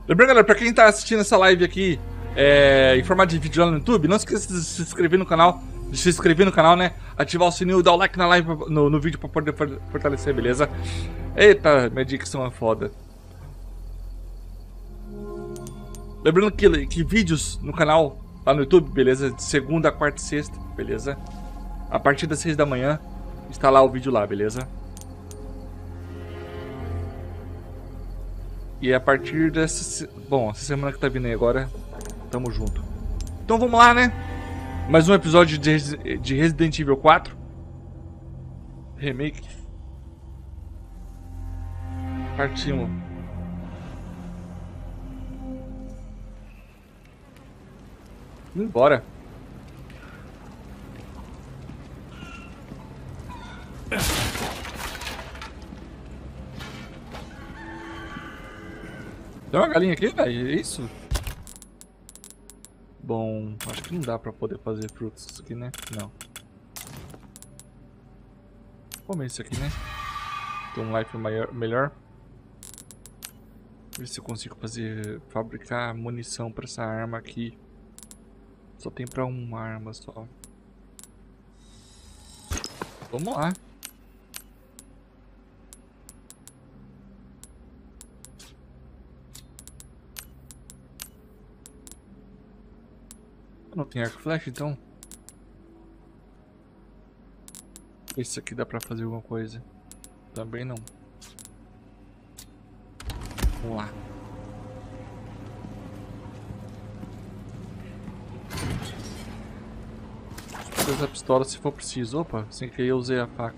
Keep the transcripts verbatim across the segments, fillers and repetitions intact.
Lembrando, galera, pra quem tá assistindo essa live aqui é, em formato de vídeo lá no YouTube, não esqueça de se inscrever no canal, de se inscrever no canal, né? Ativar o sininho, dar o like na live, no, no vídeo pra poder fortalecer, beleza? Eita, minha dicção é foda. Lembrando que, que vídeos no canal, lá no YouTube, beleza? De segunda, quarta e sexta, beleza? A partir das seis da manhã, está lá o vídeo lá, beleza? E a partir dessa... Bom, essa semana que tá vindo aí agora, tamo junto. Então vamos lá, né? Mais um episódio de, de Resident Evil quatro. Remake. Partimos. Embora. Tem uma galinha aqui, velho? É isso? Bom, acho que não dá pra poder fazer frutos aqui, né? Não. Vou comer isso aqui, né? Tem um life maior, melhor. Ver se eu consigo fazer... Fabricar munição pra essa arma aqui. Só tem pra uma arma só. Vamos lá. Não tem arco flash, então? Esse aqui dá pra fazer alguma coisa. Também não. Vamos lá. Vou usar a pistola se for preciso. Opa, sem que eu usei a faca.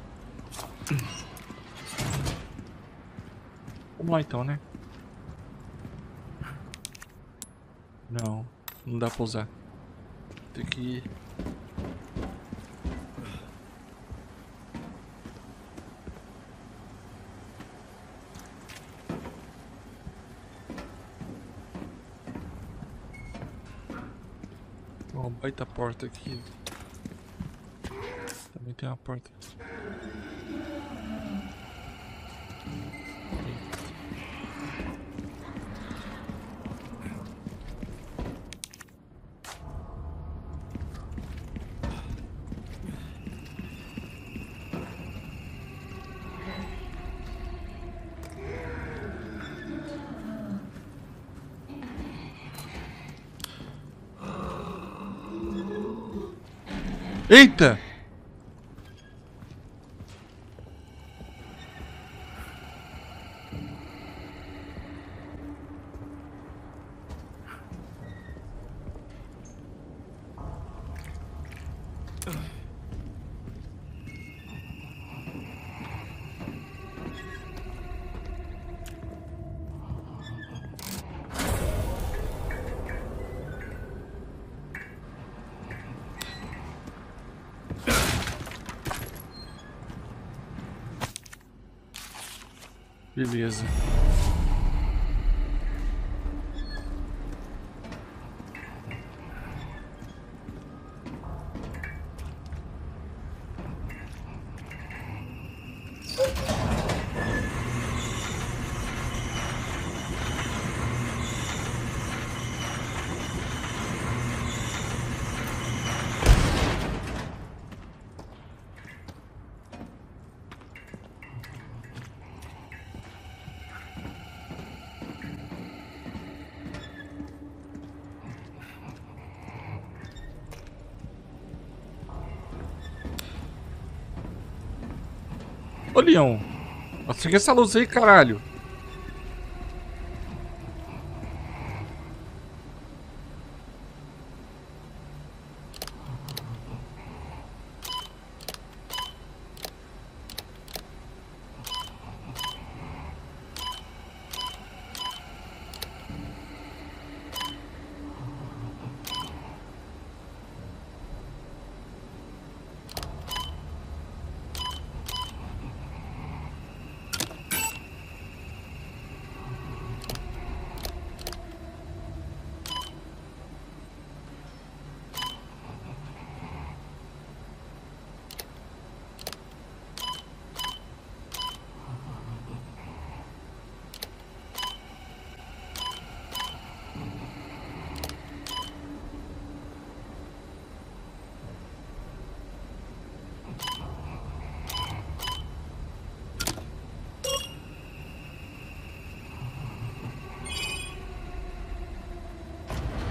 Vamos lá então, né? Não, não dá pra usar. Tem que ir. Uma baita porta aqui. Também tem uma porta. Eita! Beleza. Ô, Leão. Acende essa luz aí, caralho.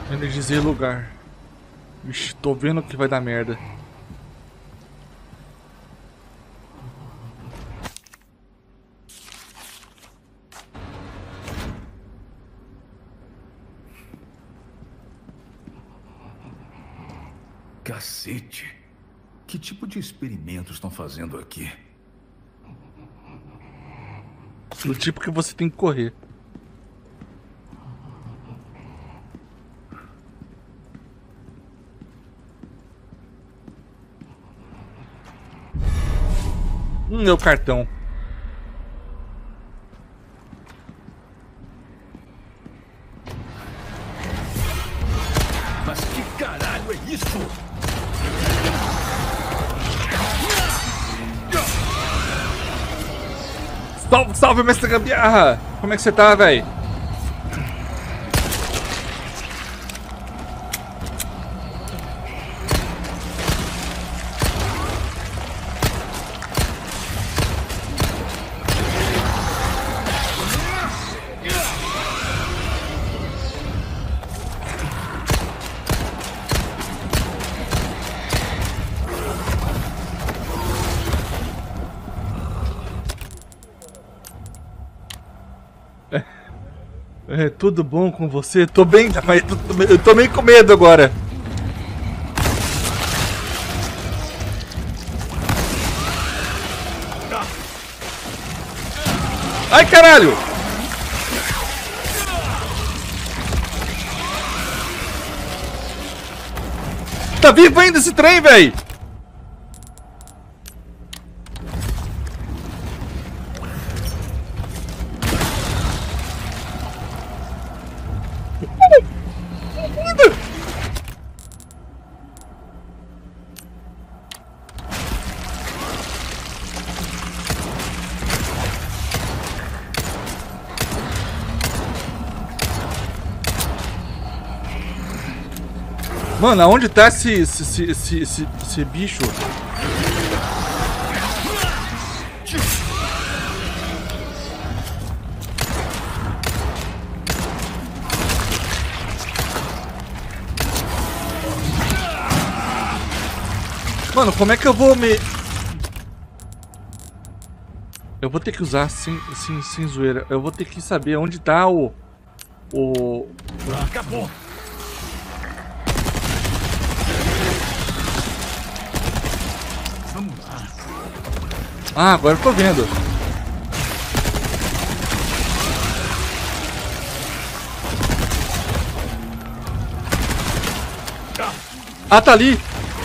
Energizei o lugar. Vixe, tô vendo que vai dar merda. Cacete. Que tipo de experimentos estão fazendo aqui? Do tipo que você tem que correr. Hum, meu cartão. Mas que caralho é isso? Salve, salve, mestre Gambiarra! Como é que você tá, velho? É, tudo bom com você? Tô bem, mas eu tô meio com medo agora. Ai, caralho! Tá vivo ainda esse trem, velho? Mano, aonde tá esse, esse, esse, esse, esse, esse bicho? Mano, como é que eu vou me... Eu vou ter que usar sem, sem, sem zoeira. Eu vou ter que saber onde tá o... O... Acabou! Vamos lá. Ah, agora eu tô vendo. Ah, tá ali.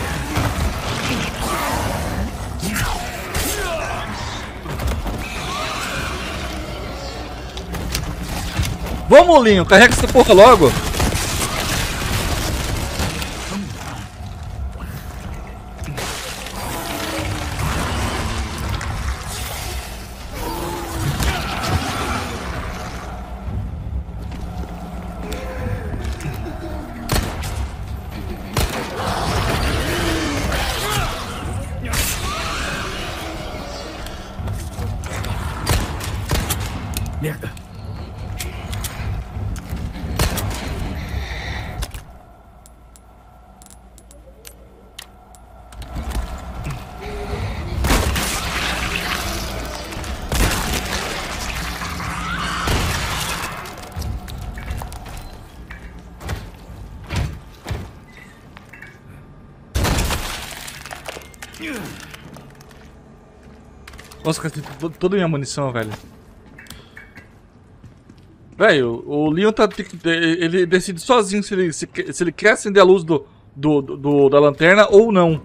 Vamos, Linho, carrega essa porra logo. Merda. Nossa, cara, tem toda a minha munição, velho. Velho, o Leon tá, ele decide sozinho se ele, se, se ele quer acender a luz do, do, do, da lanterna ou não.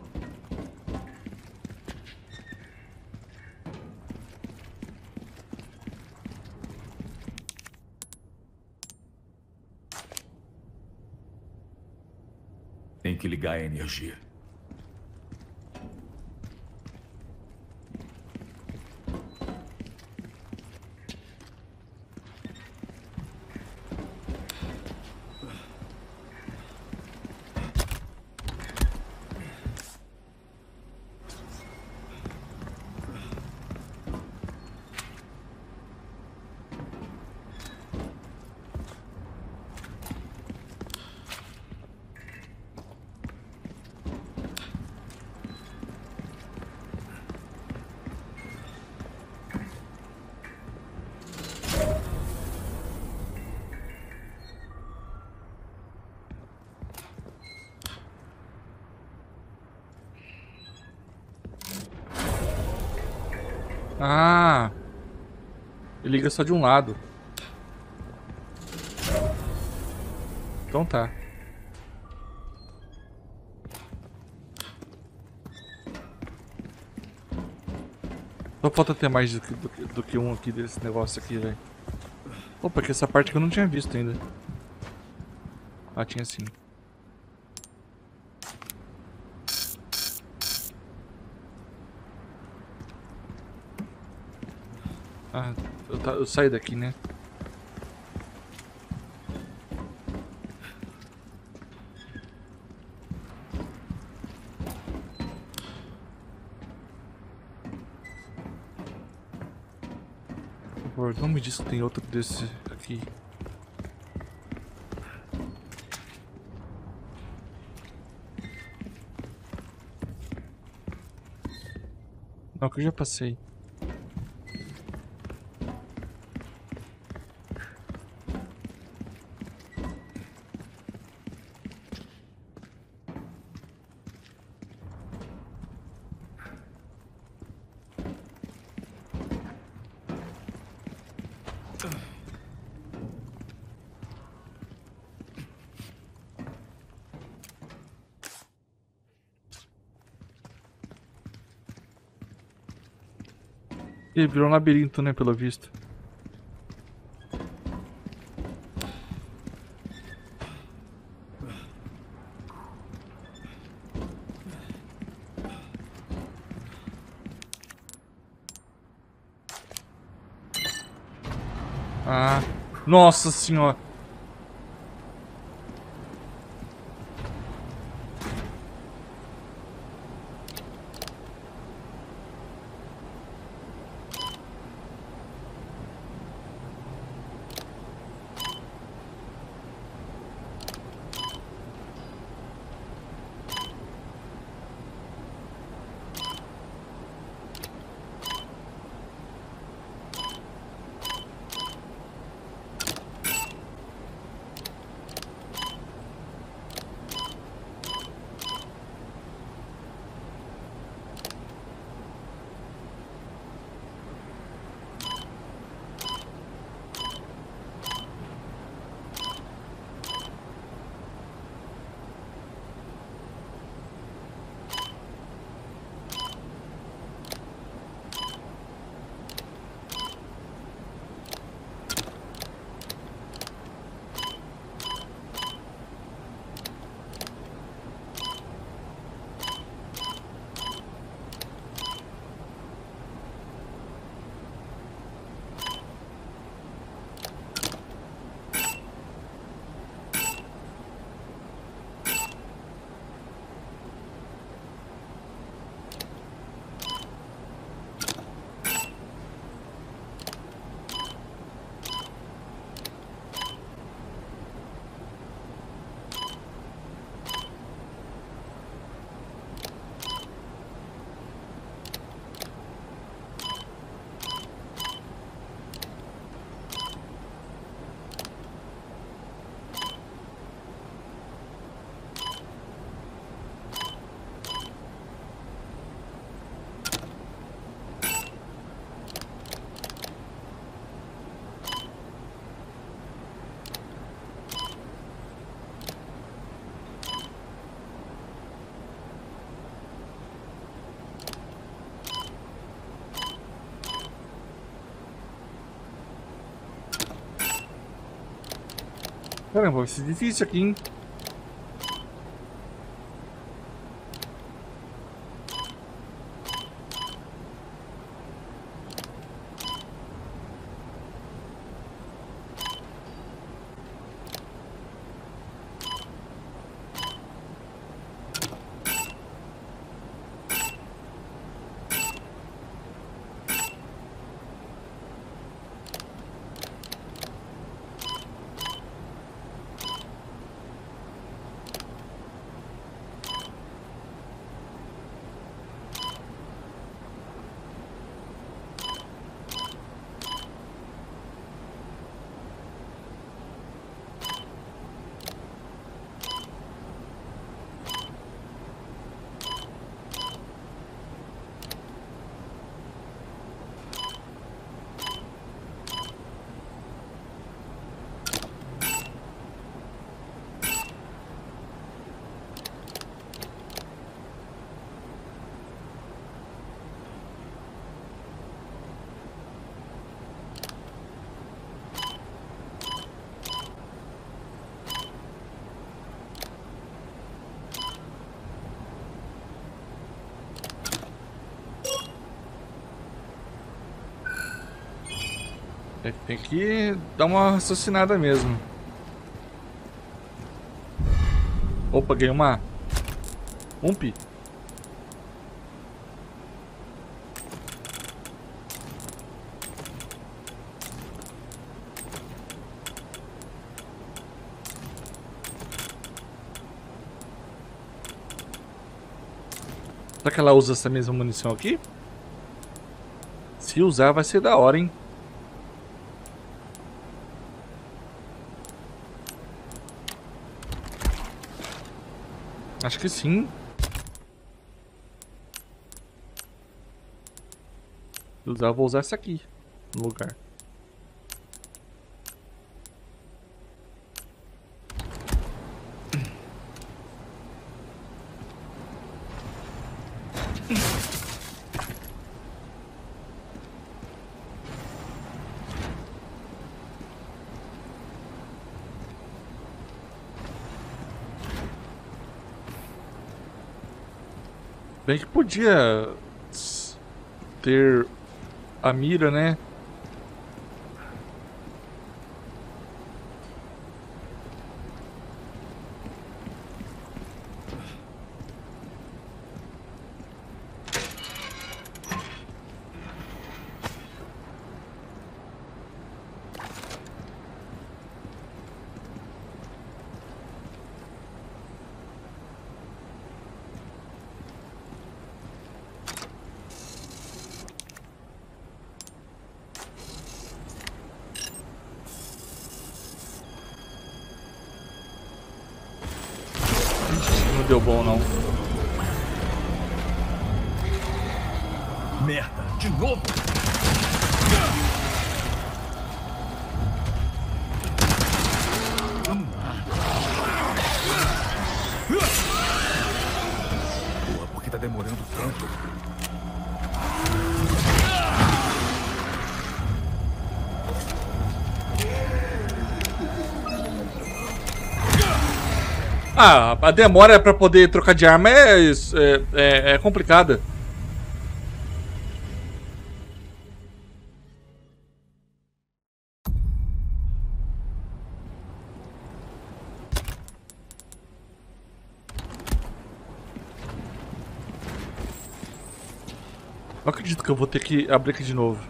Tem que ligar a energia. Ah! Ele liga só de um lado. Então tá. Só falta ter mais do que, do que, do que um aqui desse negócio aqui, velho. Opa, que essa parte que eu não tinha visto ainda. Ah, tinha sim. Ah, eu, tá, eu saí daqui, né? Por favor, não me diz que tem outro desse aqui. Não, que eu já passei. Ele virou um labirinto, né, pelo visto. Ah, nossa senhora. Caramba, vai ser difícil aqui, hein? É, tem que dar uma raciocinada mesmo. Opa, ganhei uma... Ump. Será que ela usa essa mesma munição aqui? Se usar, vai ser da hora, hein? Acho que sim. Se usar, eu vou usar essa aqui no lugar. Bem que podia ter a mira, né? Não deu bom, não. Merda, de novo! Boa, por que tá demorando tanto? Ah, a demora pra poder trocar de arma é, isso, é, é, é complicada. Não acredito que eu vou ter que abrir aqui de novo.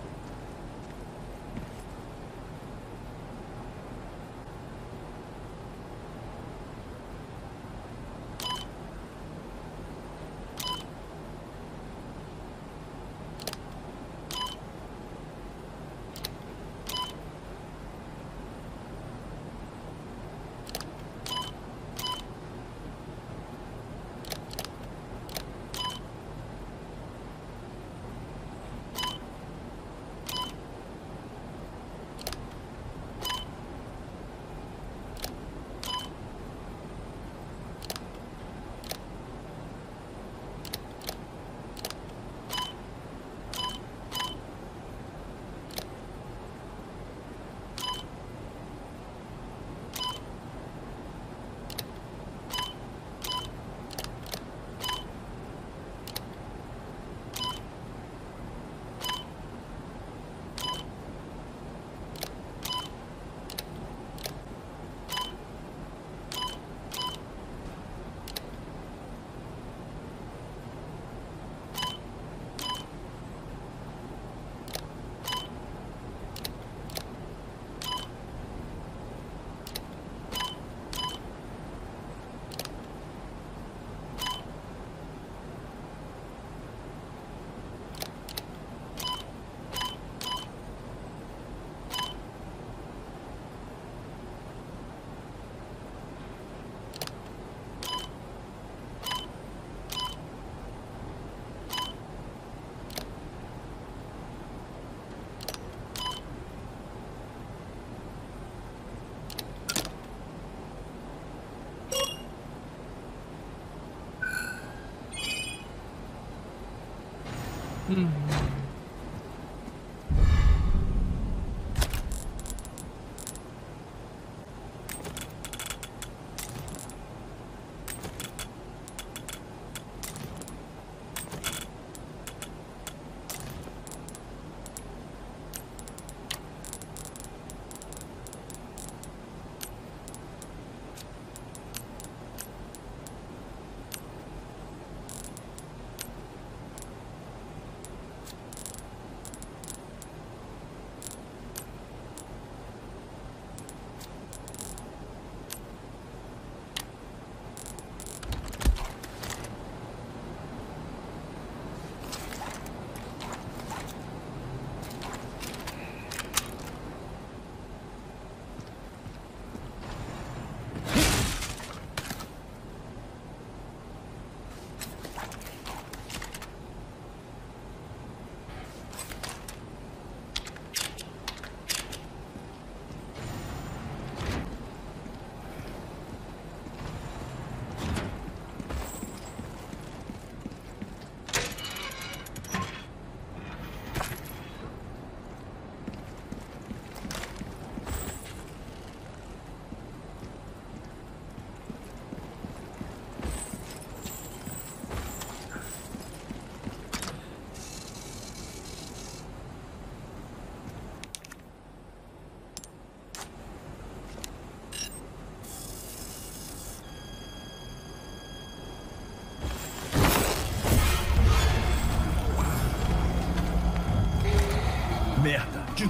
Hum.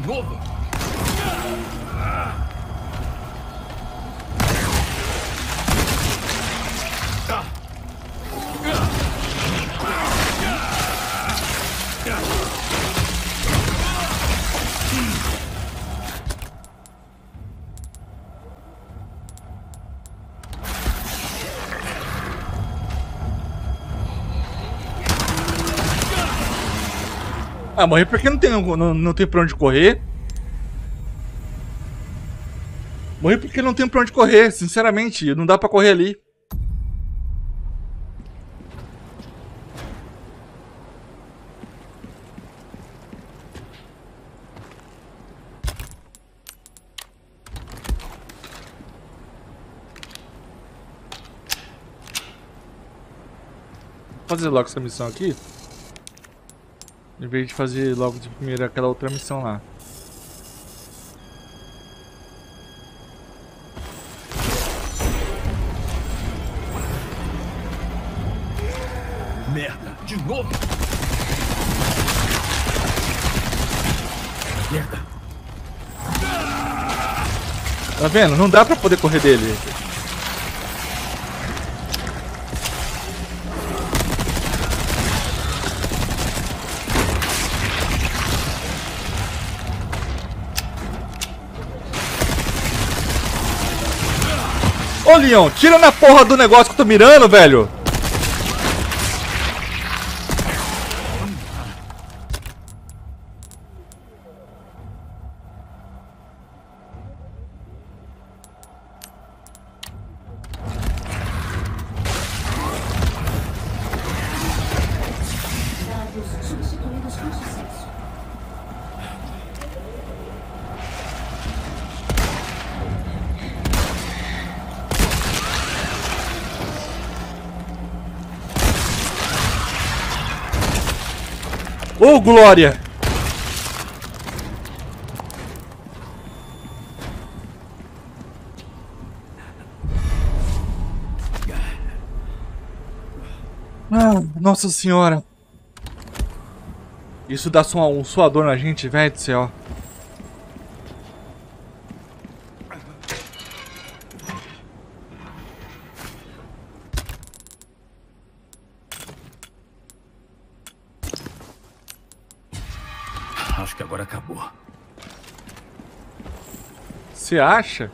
novo? Ah, morri porque não tem, não, não tem pra onde correr. Morri porque não tem pra onde correr, sinceramente. Não dá pra correr ali. Vou fazer logo essa missão aqui. Em vez de fazer logo de primeira aquela outra missão lá. Merda, de novo? Merda. Tá vendo? Não dá pra poder correr dele. Ô, Leon, tira na porra do negócio que eu tô mirando, velho. Ô, oh, glória! Ah, nossa senhora! Isso dá só um suador na gente, velho do céu. Acho que agora acabou. Você acha?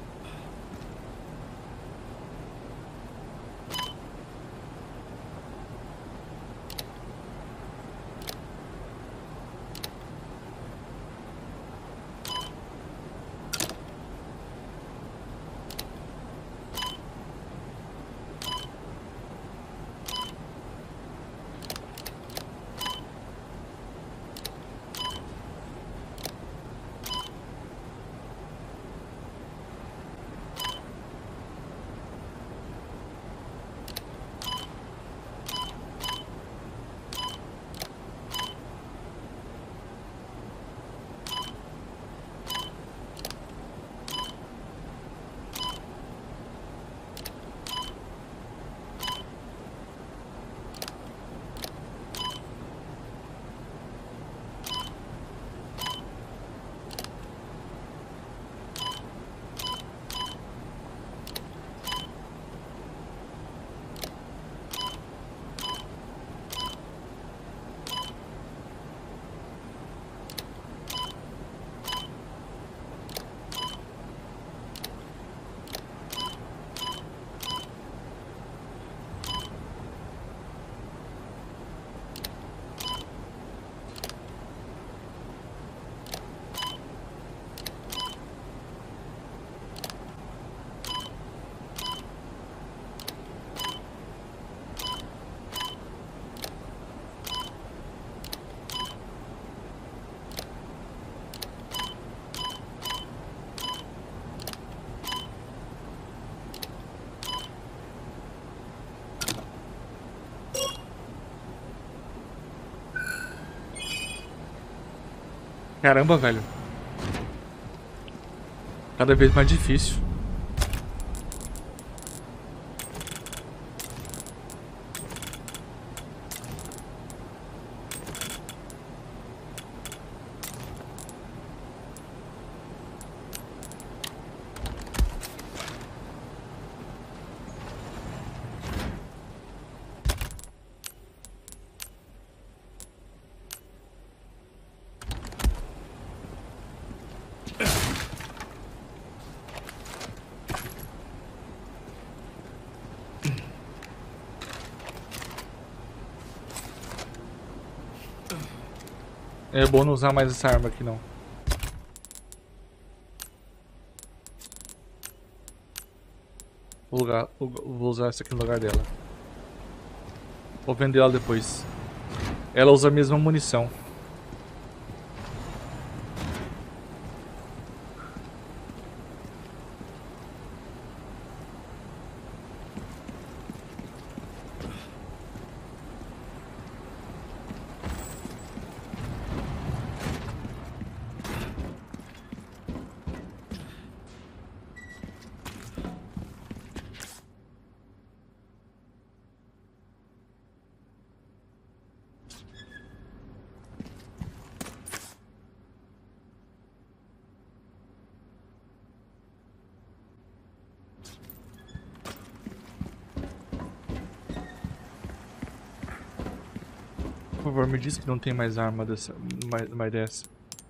Caramba, velho. Cada vez mais difícil. É bom não usar mais essa arma aqui, não. Vou, lugar, vou usar essa aqui no lugar dela. Vou vender ela depois. Ela usa a mesma munição. Por favor, me diz que não tem mais arma dessa, mais, mais dessa.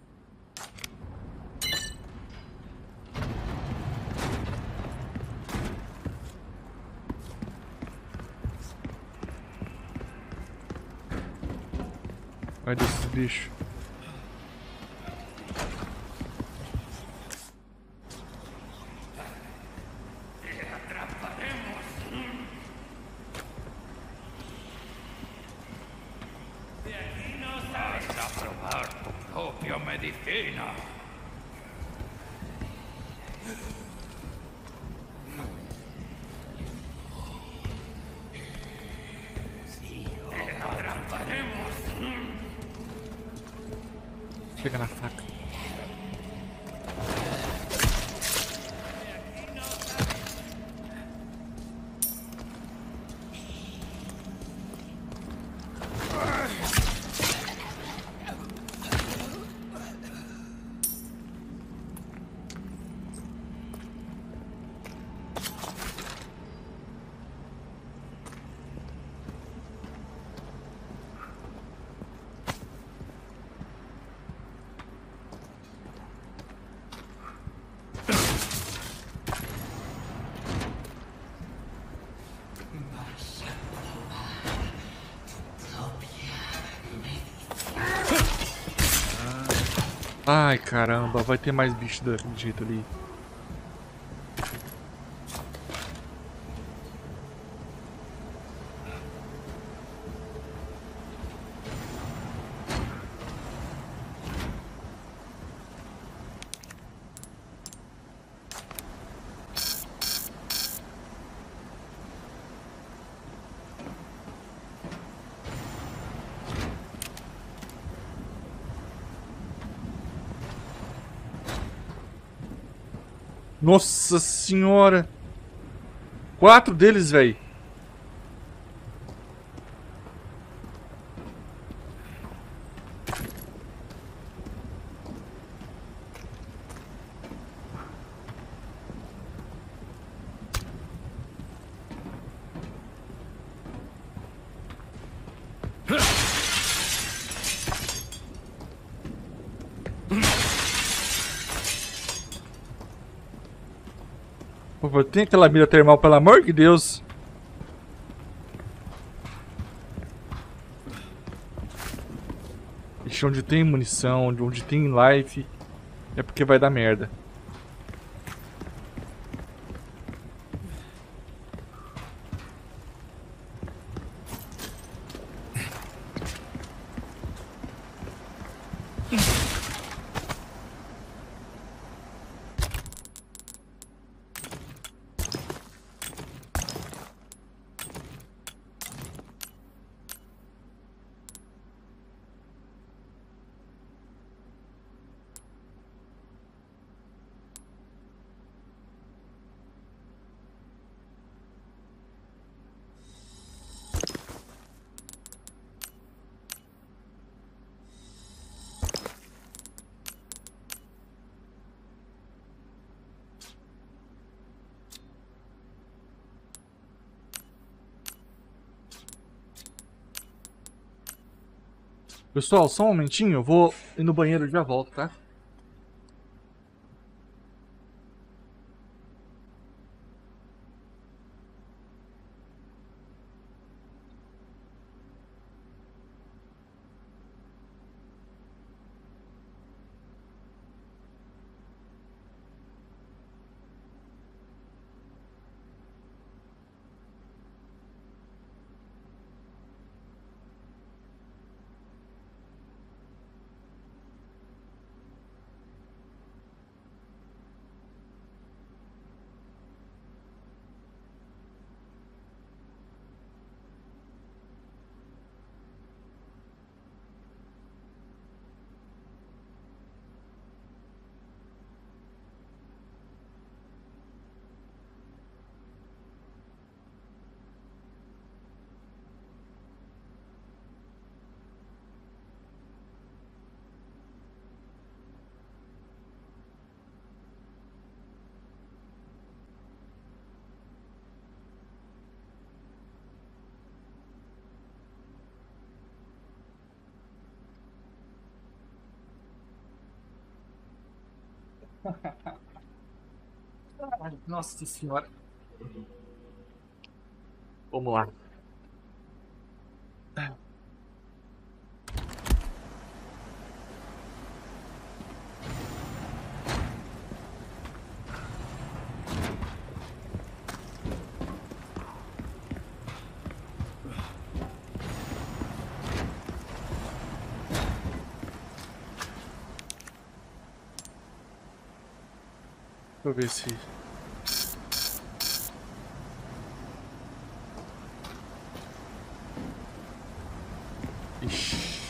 Vai desses bichos. Medicina. Chega na faca. Ai, caramba, vai ter mais bicho daquele jeito ali. Nossa senhora! Quatro deles, velho. Por favor, tem aquela mira termal, pelo amor de Deus. Ixi, onde tem munição, onde tem life, é porque vai dar merda. Pessoal, só um momentinho, eu vou ir no banheiro e já volto, tá? Ai, nossa senhora. Vamos lá. Deixa eu ver se... Ixi.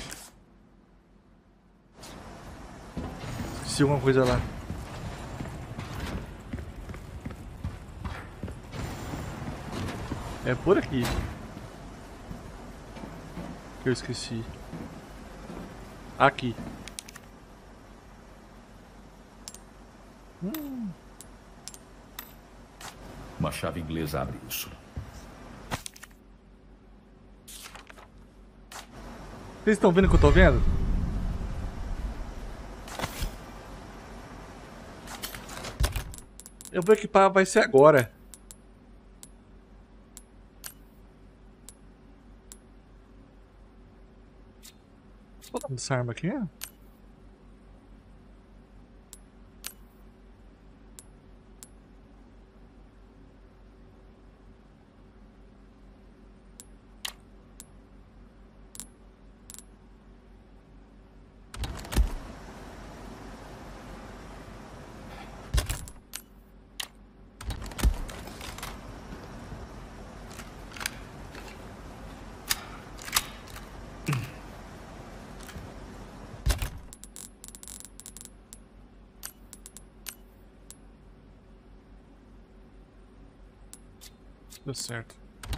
Esqueci alguma coisa lá. É por aqui que eu esqueci. Aqui. Hum. Uma chave inglesa abre isso. Vocês estão vendo o que eu tô vendo? Eu vou equipar, vai ser agora. Qual o nome dessa arma aqui? Deu certo.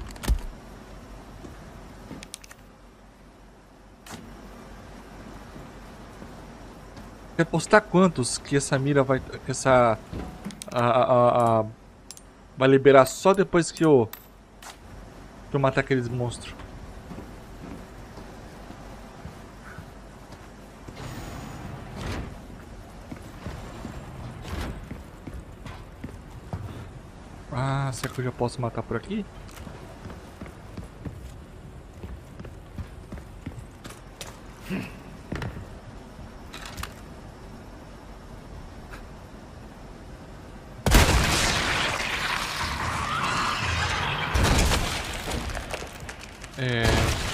Quer postar quantos que essa mira vai... Que essa... A, a, a, vai liberar só depois que eu... Que eu matar aqueles monstros. Ah, será que eu já posso matar por aqui? É...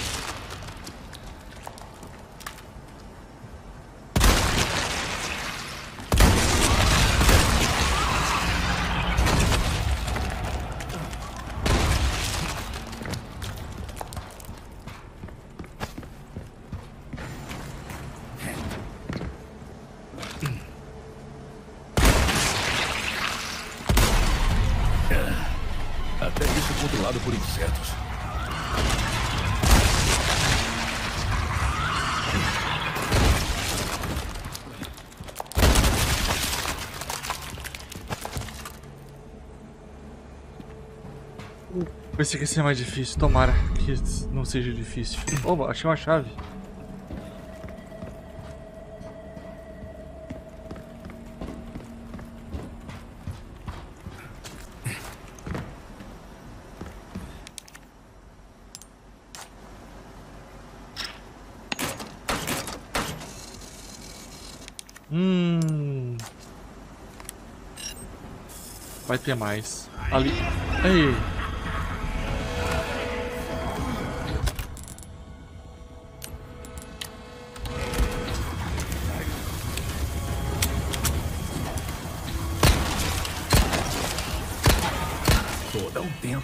Até isso controlado por insetos. Pensei que ia ser mais difícil. Tomara que não seja difícil. Opa, achei uma chave. Hum. Vai ter mais. Ali. Ei. Dá um tempo.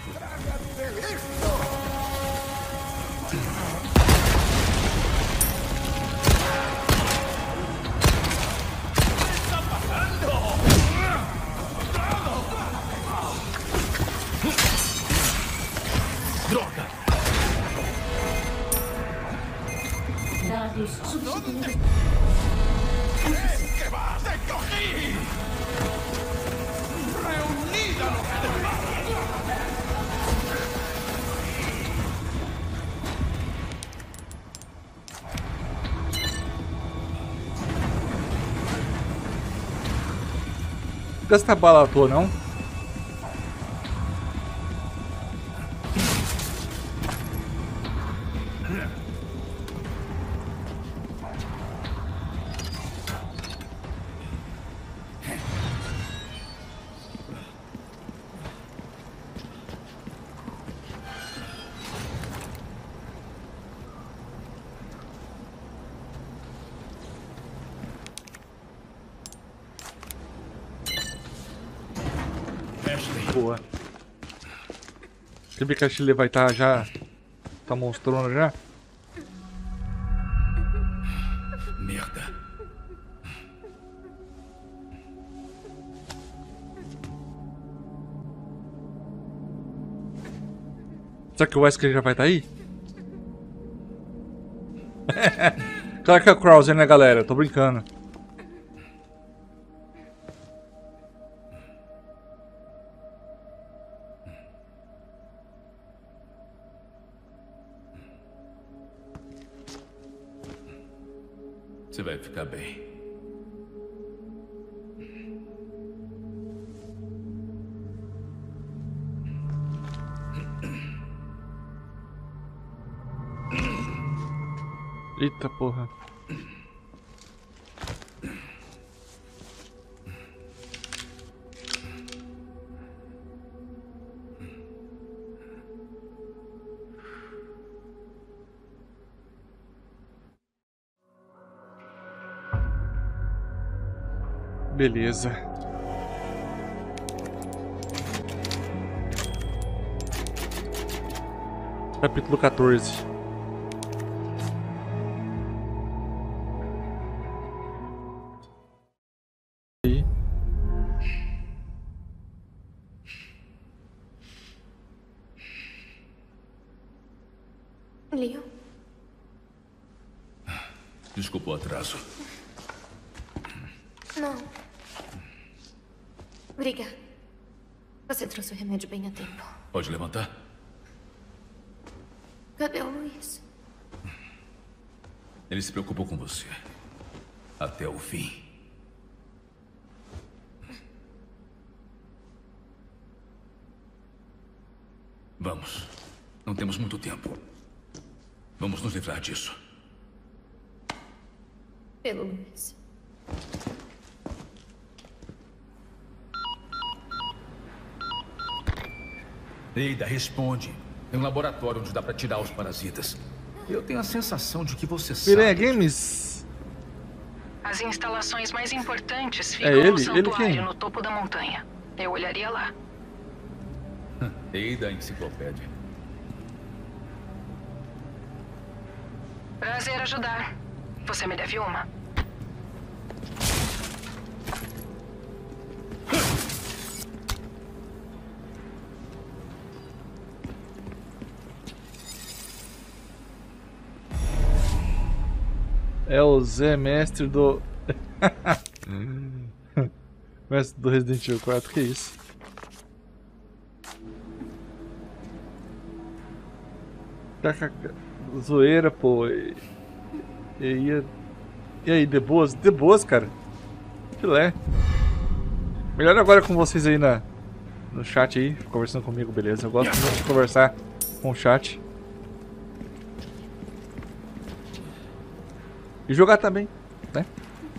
Droga! Dados substituídos. Que va? ¡Te cogí! ¡Reunida los demás! testa bala à toa, não? Boa. Você vê que a Ashley vai estar tá já... Tá monstrona já? Merda. Será que o Wesker já vai estar tá aí? Claro que é o Krauser, né, galera? Tô brincando. Você vai ficar bem. Eita porra. Beleza. Capítulo quatorze. E... Leon? Desculpa o atraso. Não. Obrigada. Você trouxe o remédio bem a tempo. Pode levantar? Cadê o Luiz? Ele se preocupou com você. Até o fim. Vamos. Não temos muito tempo. Vamos nos livrar disso. Pelo Luiz. Eida, responde. Tem um laboratório onde dá pra tirar os parasitas. Eu tenho a sensação de que você Piranha sabe. Games? As instalações mais importantes ficam É ele? no Ele santuário quem? no topo da montanha. Eu olharia lá. Eida, enciclopédia. Prazer ajudar. Você me deve uma. É o Zé, mestre do... mestre do Resident Evil quatro, que isso? Kkk. Zoeira, pô. E, e, e aí, de boas? De boas, cara. Filé. Melhor agora com vocês aí na, no chat aí, conversando comigo, beleza? Eu gosto muito de conversar com o chat. E jogar também, né?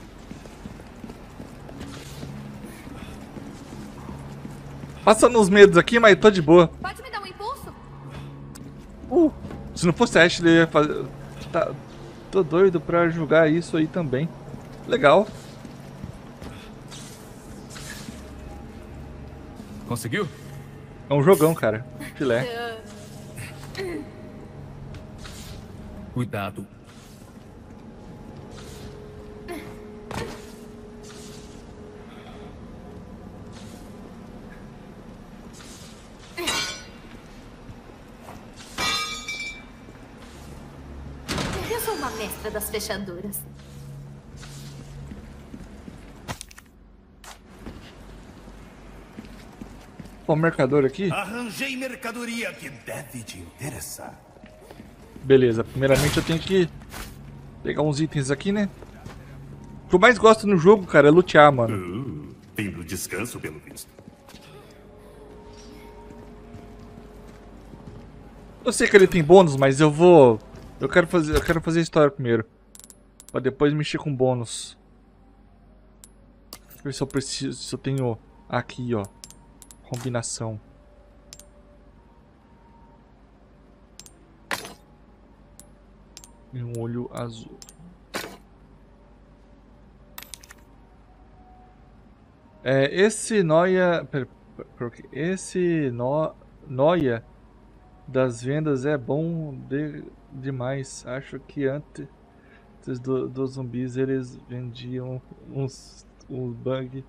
Passando uns medos aqui, mas tô de boa. Pode me dar um impulso? Uh, se não fosse a Ashley, eu ia fazer... Tá, tô doido pra jogar isso aí também. Legal. Conseguiu? É um jogão, cara. Filé. Cuidado. Eu sou uma mestra das fechaduras. Ó, o mercador aqui. Arranjei mercadoria que deve te interessar. Beleza, primeiramente eu tenho que pegar uns itens aqui, né? O que eu mais gosto no jogo, cara, é lutear, mano. Fim do descanso, pelo visto. Eu sei que ele tem bônus, mas eu vou... Eu quero fazer, eu quero fazer a história primeiro. Pra depois mexer com bônus. Ver se eu preciso... Se eu tenho... Aqui, ó. Combinação. E um olho azul. É, esse noia... Pera, pera, esse no, noia das vendas é bom de, demais. Acho que antes do, dos zumbis eles vendiam uns, uns bug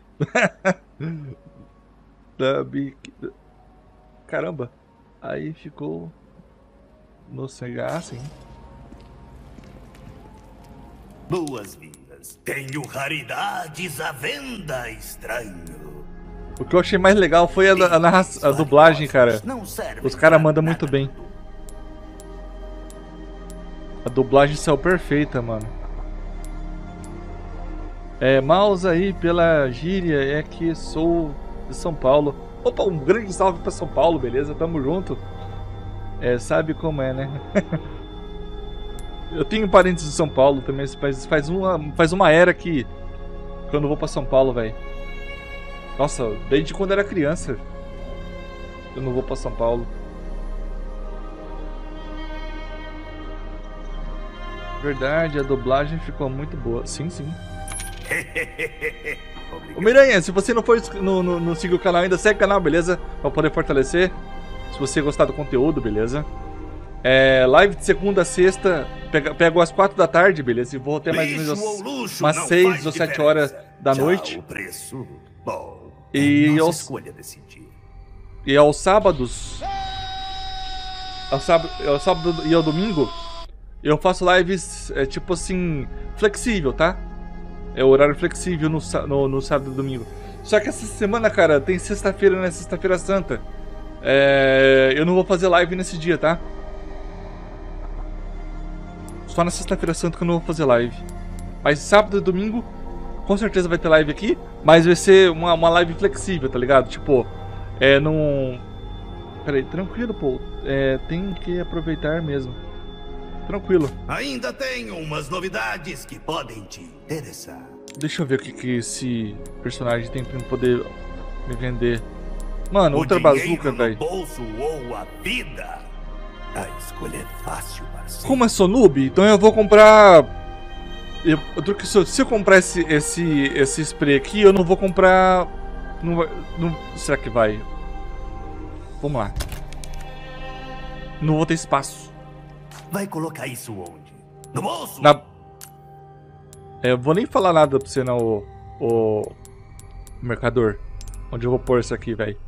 da Big... Caramba. Aí ficou no C H, sim. Boas-vindas. Tenho raridades à venda, estranho. O que eu achei mais legal foi a, a, a, a dublagem, cara. Os caras mandam muito bem. A dublagem saiu perfeita, mano. É, mouse aí pela gíria é que sou de São Paulo. Opa, um grande salve pra São Paulo, beleza? Tamo junto. É, sabe como é, né? Eu tenho parentes de São Paulo também, faz, faz, uma, faz uma era que, que eu não vou pra São Paulo, velho. Nossa, desde quando eu era criança eu não vou pra São Paulo. Verdade, a dublagem ficou muito boa. Sim, sim. Ô Miranha, se você não for no, no, no seguir o canal ainda, segue o canal, beleza? Pra poder fortalecer. Se você gostar do conteúdo, beleza? É, live de segunda a sexta, pega, pego às quatro da tarde, beleza? E vou até mais ou menos umas seis ou sete horas da noite. O preço, bom, e é aos, escolha decidir. E aos sábados, ao sábado, ao sábado e ao domingo, eu faço lives, é, tipo assim, flexível, tá? É horário flexível no, no, no sábado e domingo. Só que essa semana, cara, tem sexta-feira, né? Sexta-feira Santa. É, eu não vou fazer live nesse dia, tá? Só na sexta-feira santa que eu não vou fazer live. Mas sábado e domingo, com certeza vai ter live aqui. Mas vai ser uma, uma live flexível, tá ligado? Tipo, é num... Pera aí, tranquilo, pô. É, tem que aproveitar mesmo. Tranquilo. Ainda tenho umas novidades que podem te interessar. Deixa eu ver o que, que esse personagem tem pra poder me vender. Mano, O outra bazuca, velho. bolso ou a vida? A escolha é fácil, parceiro. Como eu sou noob, então eu vou comprar... Eu, eu, se, eu, se eu comprar esse, esse, esse spray aqui, eu não vou comprar... Não vai, não, será que vai? Vamos lá. Não vou ter espaço. Vai colocar isso onde? No bolso? Na... É, eu vou nem falar nada pra você não, o, o mercador. Onde eu vou pôr isso aqui, velho?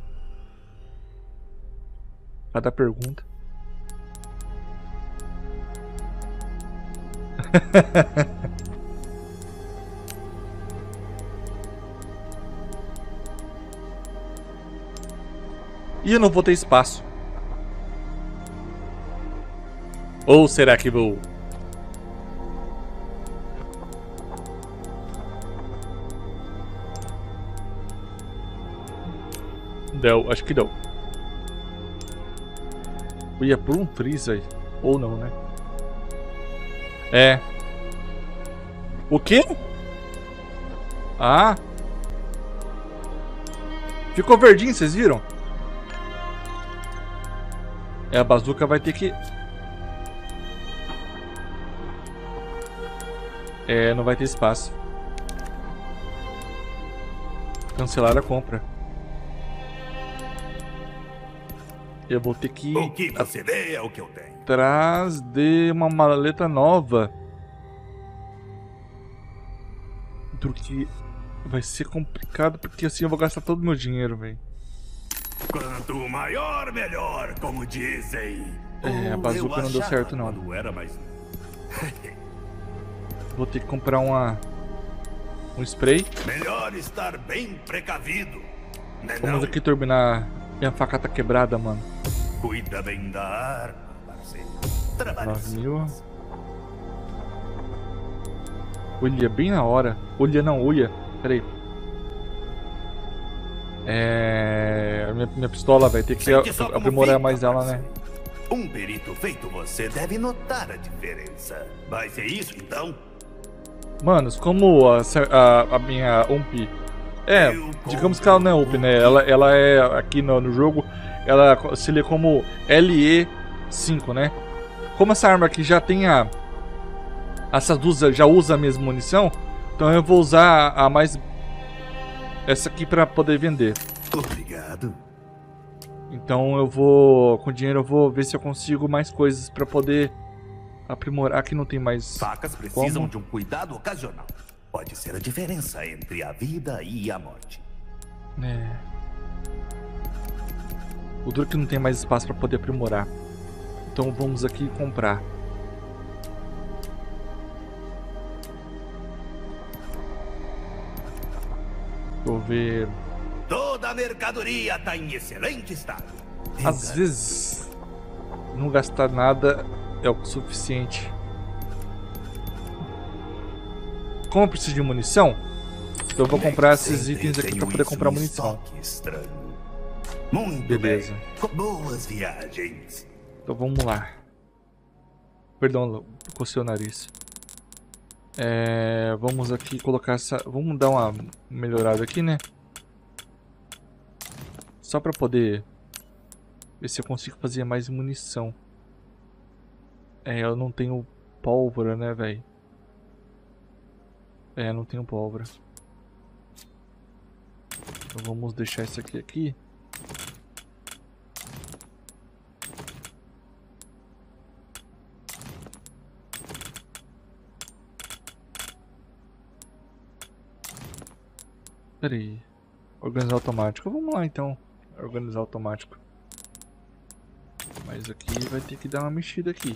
Cada pergunta. E eu não vou ter espaço. Ou será que vou? Deu, acho que deu. Eu ia por um freeze aí. Ou não, né? É. O quê? Ah. Ficou verdinho, vocês viram? É, a bazuca vai ter que... É, não vai ter espaço. Cancelar a compra. Eu vou ter que... O que você vê é o que eu tenho. Atrás de uma maleta nova. Porque vai ser complicado, porque assim eu vou gastar todo o meu dinheiro, velho. Quanto maior, melhor, como dizem. É, a bazuca não deu certo, não. Quando era mais... Vou ter que comprar uma... Um spray. Melhor estar bem precavido. Né, Vamos não? aqui turbinar. Minha faca tá quebrada, mano. Cuida bem da arma, parceiro. Trabalhe nove mil. Olha, bem na hora. Olha, não, olha. Pera aí. É... Minha, minha pistola vai ter que Sente só como aprimorar fica, mais ela, né? parceiro. Um perito feito você deve notar a diferença. Vai ser isso, então? Manos, como a, a, a minha U M P... É, digamos que ela não é U M P, né? Ela, ela é, aqui no, no jogo, ela se lê como L E cinco, né? Como essa arma aqui já tem a... Essas duas já usa a mesma munição, então eu vou usar a mais... Essa aqui pra poder vender. Obrigado. Então eu vou... Com dinheiro eu vou ver se eu consigo mais coisas pra poder aprimorar. Aqui não tem mais... Facas precisam como? de um cuidado ocasional. Pode ser a diferença entre a vida e a morte. É... O duro é que não tem mais espaço pra poder aprimorar. Então vamos aqui comprar. Vou ver... Toda a mercadoria está em excelente estado. Às vezes, não gastar nada é o suficiente. Como eu preciso de munição, eu vou comprar esses itens aqui para poder comprar munição. Muito Beleza. bem. Boas viagens. Então vamos lá. Perdão, cocei o nariz. É, vamos aqui colocar essa... Vamos dar uma melhorada aqui, né? Só para poder ver se eu consigo fazer mais munição. É, eu não tenho pólvora, né, velho? É, não tenho pólvora. Então vamos deixar isso aqui aqui. Pera aí. Organizar automático. Vamos lá então. Organizar automático. Mas aqui vai ter que dar uma mexida aqui.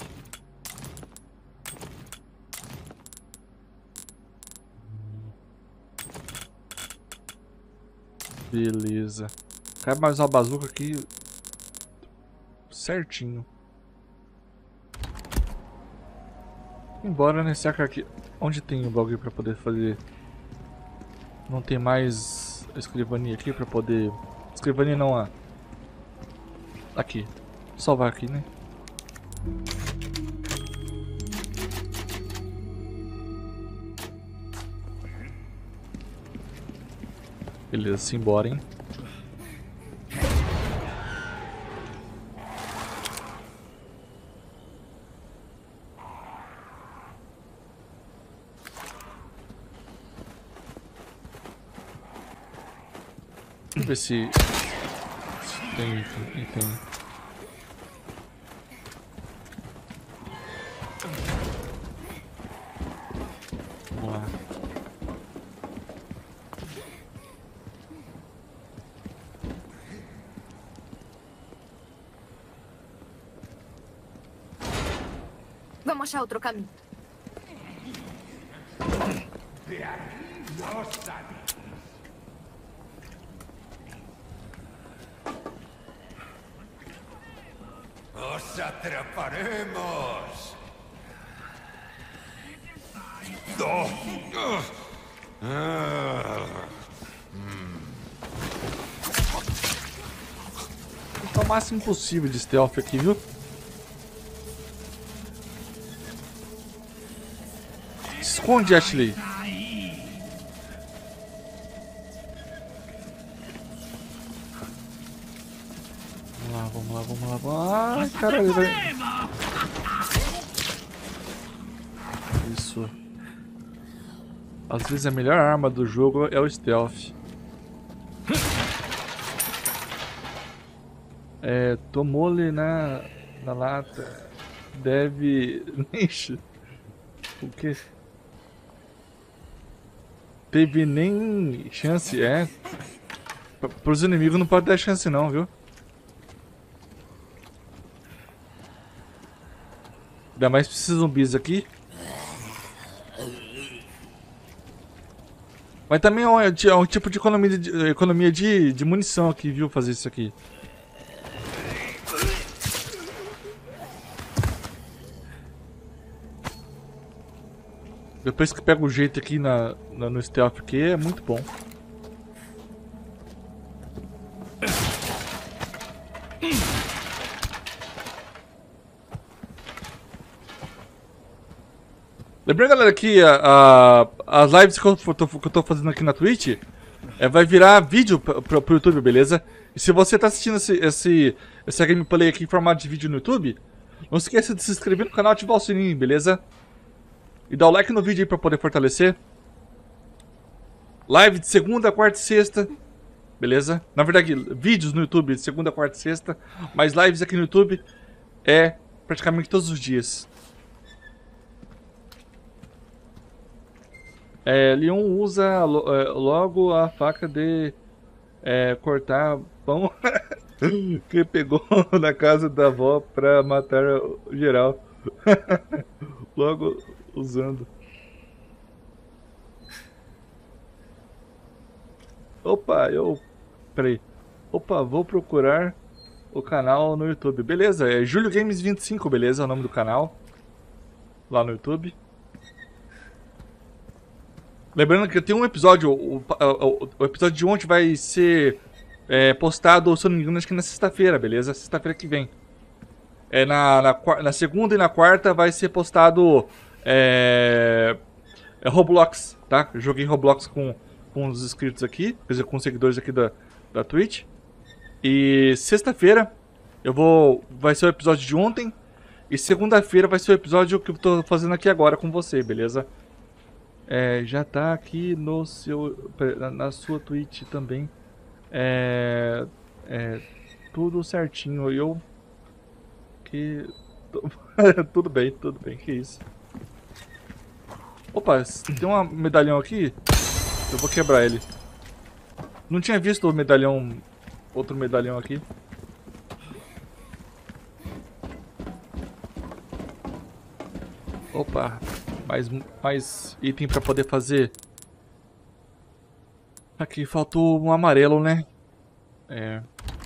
Beleza. Cabe mais uma bazuca aqui. Certinho. Embora nesse AK aqui. Onde tem o bagulho pra poder fazer? Não tem mais escrivania aqui pra poder... Escrivania não, ah. Aqui. Salvar aqui, né? Beleza, simbora, hein? Vamos ver se, se tem item. Vamos lá. Vamos achar outro caminho. Nos atraparemos. Oh. Vou tentar o máximo possível de stealth aqui, viu? Se esconde, Ashley. Vamos lá, vamos lá, vamos lá, vamos lá. Ai, caralho, velho. Isso. Às vezes a melhor arma do jogo é o stealth. É, tomou-lhe na, na lata. Deve... Ixi. O que? Teve nem chance, é. Para os inimigos não pode dar chance não, viu? Ainda mais pra esses zumbis aqui. Mas também é um, é um tipo de economia, de, economia de, de munição aqui, viu? Fazer isso aqui. Depois que pega o jeito aqui na, na, no stealth aqui, é muito bom. Lembrando, galera, que a, a, as lives que eu, tô, que eu tô fazendo aqui na Twitch é, vai virar vídeo pro, pro, pro YouTube, beleza? E se você tá assistindo esse, esse, essa gameplay aqui em formato de vídeo no YouTube, não se esqueça de se inscrever no canal e ativar o sininho, beleza? E dar o like no vídeo aí pra poder fortalecer. Live de segunda, quarta e sexta, beleza? Na verdade, vídeos no YouTube de segunda, quarta e sexta, mas lives aqui no YouTube é praticamente todos os dias. É, Leon usa logo a faca de é, cortar pão que pegou na casa da avó pra matar geral. Logo usando. Opa, eu... Peraí. Opa, vou procurar o canal no YouTube. Beleza, é Julio Games vinte e cinco, beleza? É o nome do canal. Lá no YouTube. Lembrando que tem um episódio, o, o, o episódio de ontem vai ser é, postado, se eu não me engano, acho que na sexta-feira, beleza? Sexta-feira que vem. É, na, na, na segunda e na quarta vai ser postado é, é Roblox, tá? Eu joguei Roblox com, com os inscritos aqui, quer dizer, com os seguidores aqui da, da Twitch. E sexta-feira eu vou, vai ser o episódio de ontem. E segunda-feira vai ser o episódio que eu tô fazendo aqui agora com você, beleza? É, já tá aqui no seu, na sua Twitch também, é, é tudo certinho. Eu que tudo bem, tudo bem, que isso. Opa, tem um medalhão aqui. Eu vou quebrar ele. Não tinha visto o medalhão, outro medalhão aqui. Opa. Mais, mais item pra poder fazer. Aqui faltou um amarelo, né? É.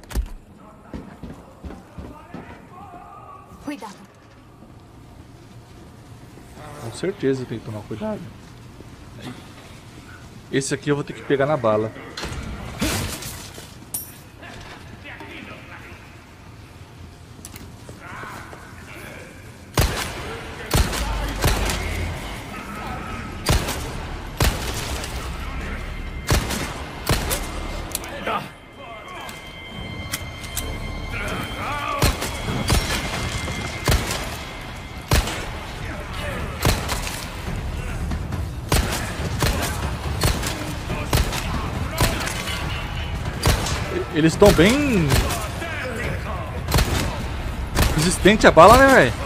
Cuidado. Com certeza tem que tomar cuidado. Esse aqui eu vou ter que pegar na bala. Eles estão bem resistente à bala, né, velho?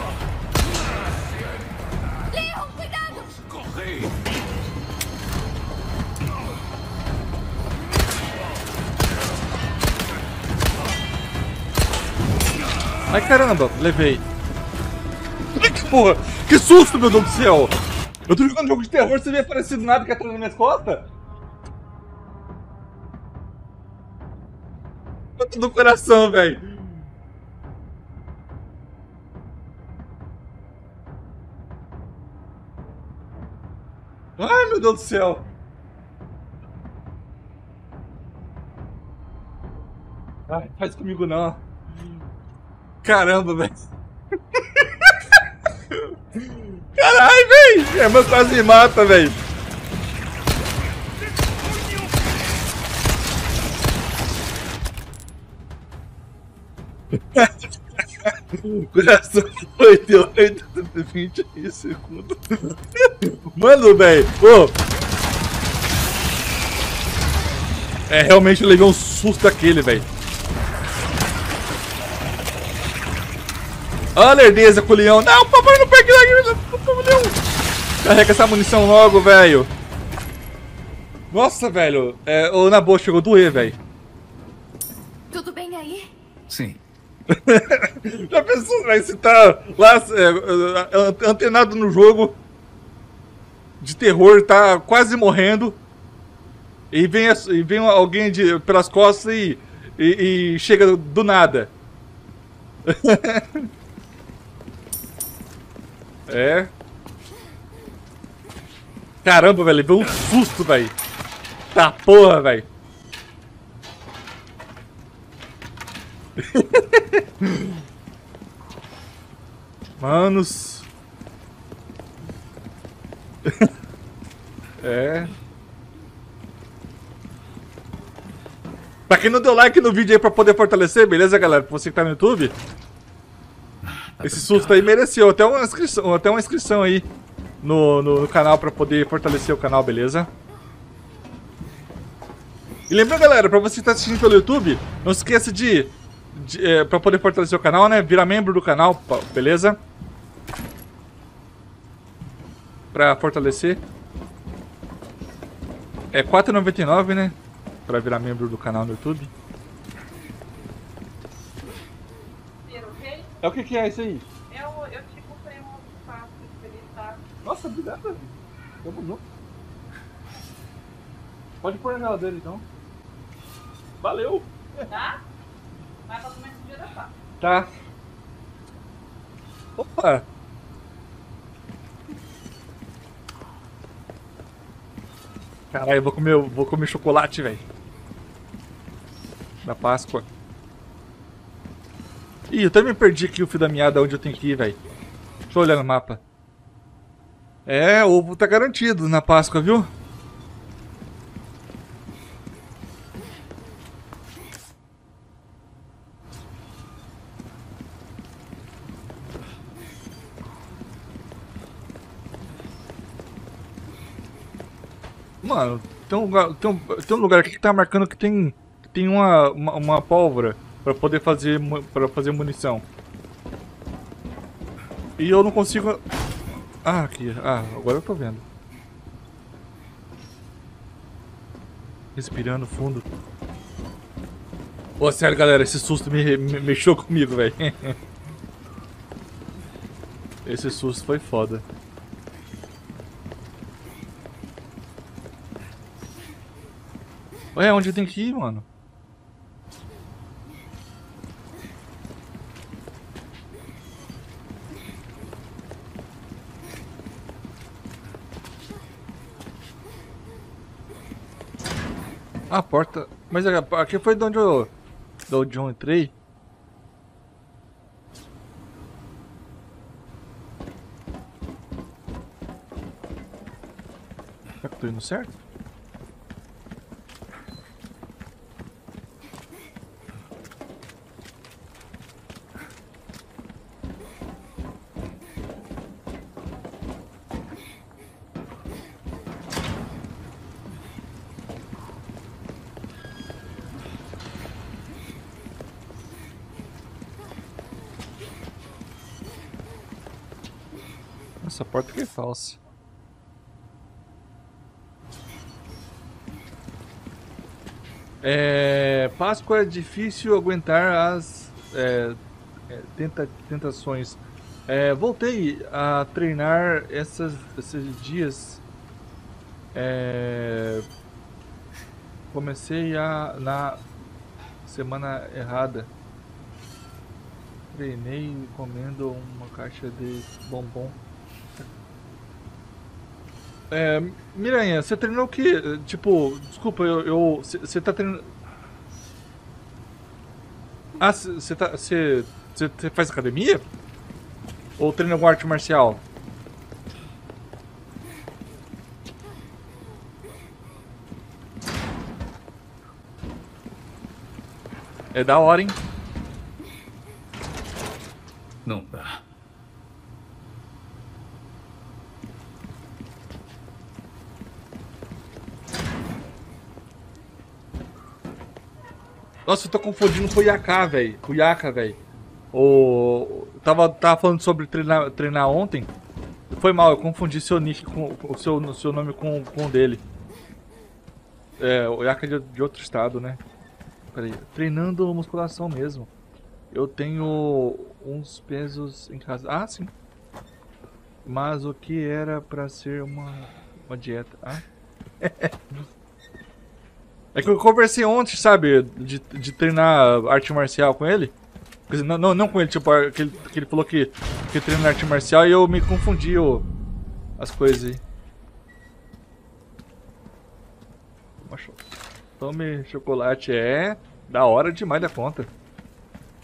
Leon, cuidado! Ai, caramba, levei. Ai, que porra! Que susto, meu Deus do céu! Eu tô jogando um jogo de terror, você vê aparecendo nada que atrás nas minhas costas? Do coração, velho. Ai, meu Deus do céu. Ai, faz comigo não. Caramba, velho. Caralho, velho. Minha irmã quase me mata, velho. Coração oitenta e oito, vinte segundos. Mano, velho. Oh. É, realmente eu levei um susto daquele, velho. Olha a lerdeza com o leão. Não, papai, não pegue lá. Leão. Carrega essa munição logo, velho. Nossa, velho. É, o na boa chegou a doer, velho. Tudo bem aí? Sim. Já pensou, velho, você tá lá é, antenado no jogo de terror, tá quase morrendo, e vem, e vem alguém de, pelas costas e, e, e chega do nada. É. Caramba, velho, levou um susto, velho. Tá porra, velho. Manos. É. Pra quem não deu like no vídeo aí pra poder fortalecer, beleza, galera? Pra você que tá no YouTube. Esse susto aí mereceu até uma inscrição, até uma inscrição aí no, no, no canal pra poder fortalecer o canal, beleza? E lembra, galera, pra você que tá assistindo pelo YouTube, não se esqueça de, de é, pra poder fortalecer o canal, né? Virar membro do canal, beleza? Pra fortalecer. É quatro reais e noventa e nove centavos, né? Pra virar membro do canal no YouTube. É o que que é isso aí? Eu, eu te comprei um espaço que ele tá. Nossa, obrigado. Tamo junto. Pode pôr na geladeira então. Valeu. Tá? Vai pra comer esse dia da paz. Tá. Opa. Caralho, eu vou comer, vou comer chocolate, velho. Da Páscoa. Ih, eu também perdi aqui o fio da meada onde eu tenho que ir, velho. Deixa eu olhar no mapa. É, ovo tá garantido na Páscoa, viu? Mano, tem um lugar, tem um, tem um lugar aqui que tá marcando que tem, que tem uma, uma, uma pólvora pra poder fazer, pra fazer munição. E eu não consigo... Ah, aqui. Ah, agora eu tô vendo. Respirando fundo. Ô, sério, galera, esse susto me, me mexeu comigo, velho. Esse susto foi foda. Ué, onde tem que ir, mano? A porta... Mas aqui foi de onde eu... De onde eu entrei. Será que eu tô indo certo? Essa porta aqui é falsa. É... Páscoa é difícil aguentar as é, é, tenta, tentações. É, voltei a treinar essas, esses dias. É, comecei a na semana errada. Treinei comendo uma caixa de bombom. É, Miranha, você treinou o que? Tipo, desculpa, eu. Você tá treinando. Ah, você tá. Você faz academia? Ou treina alguma arte marcial? É da hora, hein? Não tá. Nossa, eu tô confundindo com o Yaká, velho. Com o Yaka, velho. O... Tava, tava falando sobre treinar, treinar ontem. Foi mal, eu confundi seu nick com o seu, seu nome com, com o dele. É, o Yaka é de, de outro estado, né? Peraí. Treinando musculação mesmo. Eu tenho uns pesos em casa. Ah, sim. Mas o que era pra ser uma, uma dieta? Ah? É que eu conversei ontem, sabe, de, de treinar arte marcial com ele. Quer dizer, não, não, não com ele, tipo, que ele, que ele falou que, que treina arte marcial e eu me confundi o, as coisas aí. Tome chocolate, é da hora demais da conta.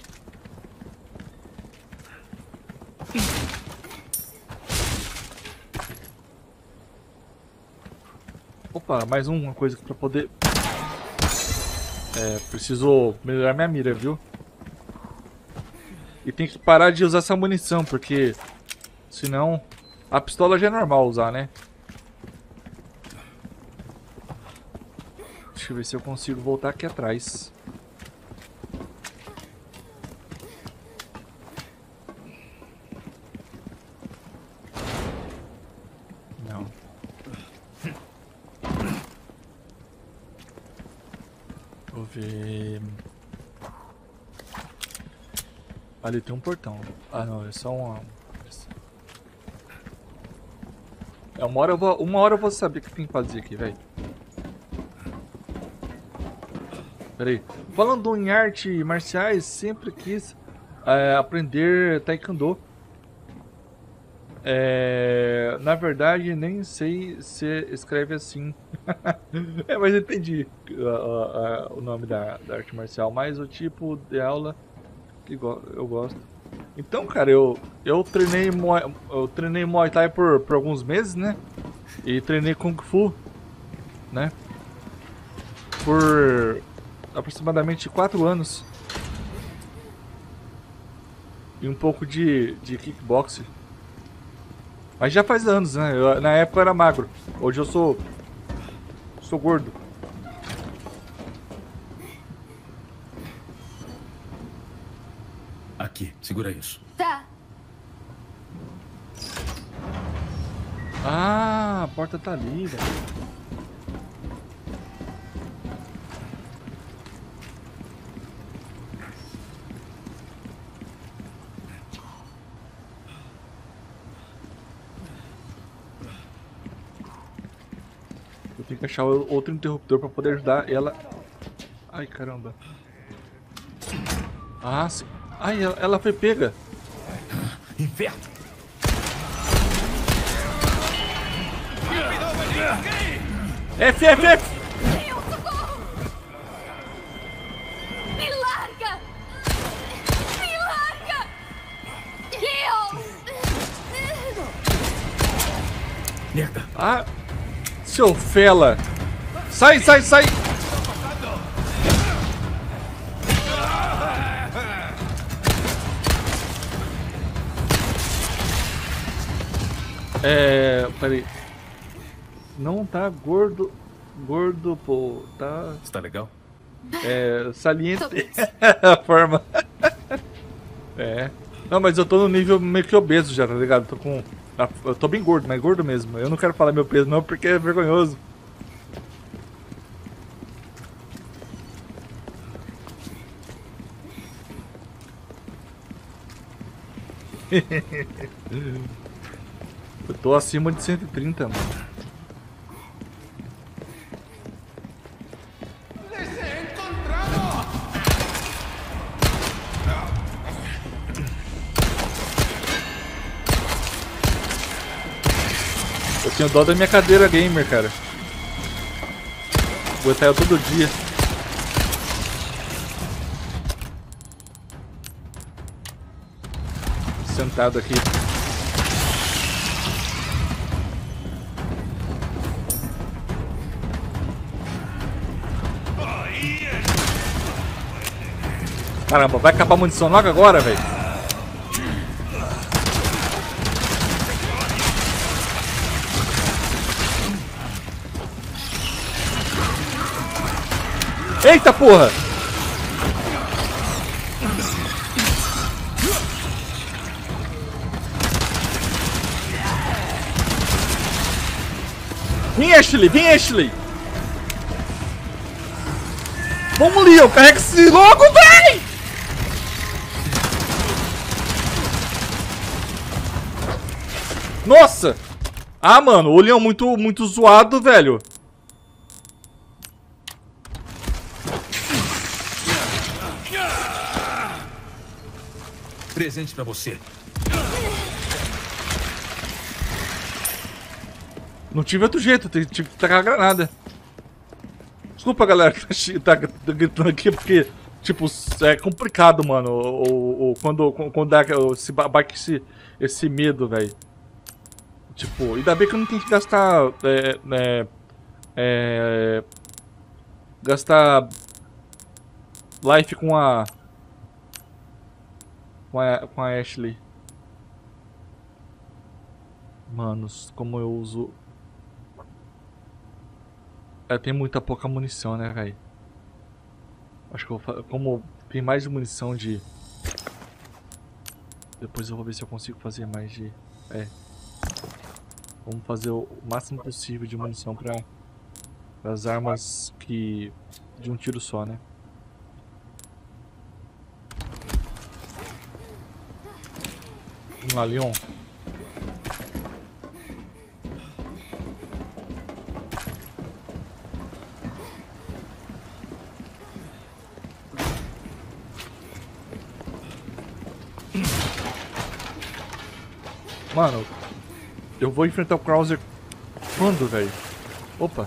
Opa, mais uma coisa pra poder... É, preciso melhorar minha mira, viu? E tem que parar de usar essa munição, porque... Senão... A pistola já é normal usar, né? Deixa eu ver se eu consigo voltar aqui atrás. Não. Vou ver... Ali tem um portão. Ah não, é só uma... É, uma hora eu vou, uma hora eu vou saber o que tem que fazer aqui, velho. Pera aí. Falando em arte marciais, sempre quis é, aprender Taekwondo. É, na verdade, nem sei se escreve assim. É, mas eu entendi uh, uh, uh, o nome da, da arte marcial. Mas o tipo de aula que go eu gosto. Então, cara, eu, eu treinei Muay, eu treinei Muay Thai por, por alguns meses, né? E treinei Kung Fu, né? Por aproximadamente quatro anos. E um pouco de, de kickboxing. Mas já faz anos, né? Eu, na época eu era magro. Hoje eu sou... Sou gordo. Aqui, segura isso. Tá. Ah, a porta tá ali, velho. Eu tenho que achar outro interruptor pra poder ajudar ela. Ai, caramba. Ah, sim. Ai, ela, ela foi pega. Inferno! F, F, F! Meu socorro! Me larga! Me larga! Eu! Merda! Ah, seu fela! Sai, sai, sai! É, peraí. Não tá gordo, gordo, pô, tá... Está legal? É, saliente a forma. É. Não, mas eu tô no nível meio que obeso já, tá ligado? Tô com... Eu tô bem gordo, mas gordo mesmo. Eu não quero falar meu peso não, porque é vergonhoso. Eu tô acima de cento e trinta, mano. Eu tenho dó da minha cadeira gamer, cara. Vou botar ela todo dia. Sentado aqui. Caramba, vai acabar a munição logo agora, velho. Eita porra! Vem, Ashley! Vem, Ashley! Vamos, Leon! Carrega esse logo, véi! Nossa! Ah, mano, o Leon muito, muito zoado, velho. Presente pra você. Não tive outro jeito, tive que tacar a granada. Desculpa, galera, que tá, tá gritando aqui, porque, tipo, é complicado, mano, o, o, quando, quando dá esse, bate esse, esse medo, velho. Tipo, ainda bem que eu não tenho que gastar é, é, É... Gastar life com a... Com a, com a Ashley. Manos, como eu uso... É, tem muita pouca munição, né, velho? Acho que eu vou... Como tem mais munição de... Depois eu vou ver se eu consigo fazer mais de... É. Vamos fazer o máximo possível de munição para as armas que... De um tiro só, né? Vamos lá, Leon. Mano, eu vou enfrentar o Krauser quando, velho? Opa.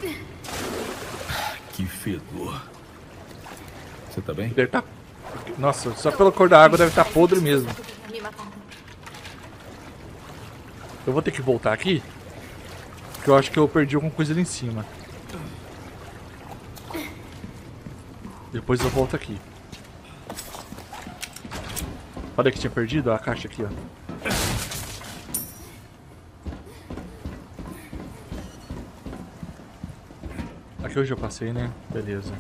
Que fedor. Você tá bem? Deve tá... Nossa, só pela cor da água deve estar tá podre mesmo. Eu vou ter que voltar aqui, porque eu acho que eu perdi alguma coisa ali em cima. Depois eu volto aqui. Olha que tinha perdido a caixa aqui, ó. Aqui hoje eu passei, né? Beleza.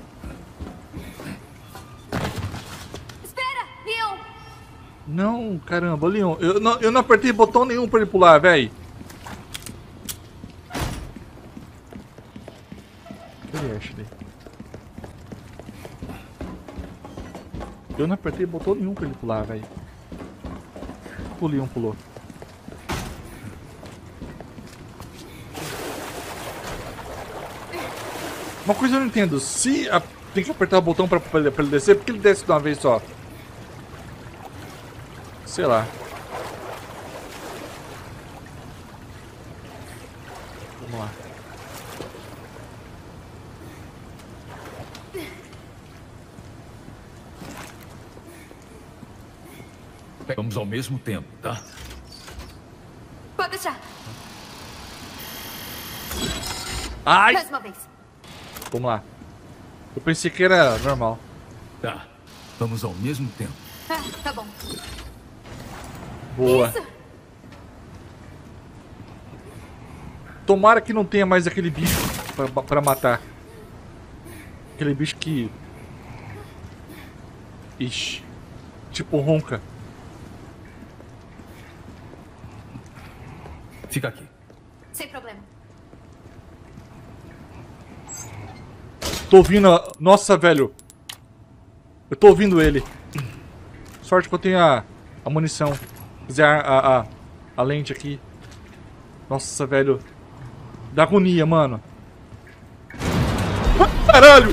Espera, Leon! Não, caramba, Leon. Eu não, eu não apertei botão nenhum pra ele pular, velho. Cadê Ashley? Eu não apertei botão nenhum pra ele pular, velho. O Leon pulou. Uma coisa eu não entendo, se a... tem que apertar o botão pra, pra, ele, pra ele descer, por que ele desce de uma vez só? Sei lá. Vamos lá. Vamos ao mesmo tempo, tá? Pode deixar. Ai! Mais uma vez. Vamos lá. Eu pensei que era normal. Tá. Vamos ao mesmo tempo. Ah, tá bom. Boa. Isso. Tomara que não tenha mais aquele bicho pra, pra matar. Aquele bicho que... Ixi. Tipo ronca. Fica aqui. Sem problema. Tô ouvindo a... Nossa, velho. Eu tô ouvindo ele. Sorte que eu tenho a, a munição. Quer dizer, a, a, a, a lente aqui. Nossa, velho. Dá agonia, mano. Ah, caralho!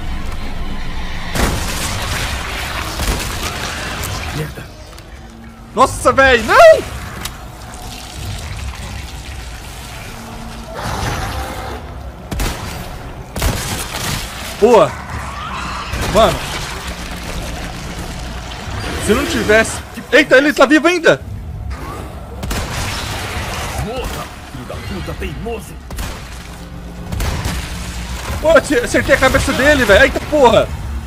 Merda. Nossa, velho! Não! Boa! Mano! Se não tivesse... Eita, ele tá vivo ainda! Morra, filho da puta teimoso. Pô, acertei a cabeça dele, velho! Eita porra!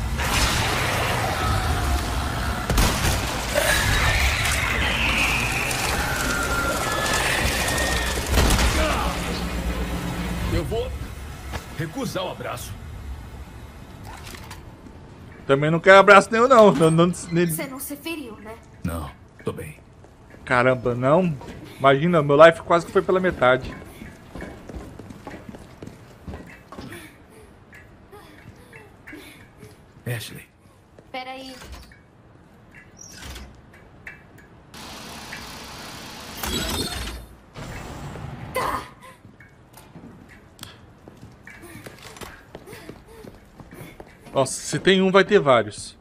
Eu vou recusar o abraço. Também não quero abraço nenhum, não. não, não nem... Você não se feriu, né? Não, tô bem. Caramba, não. Imagina, meu life quase que foi pela metade. Ashley. Peraí. Nossa, se tem um, vai ter vários.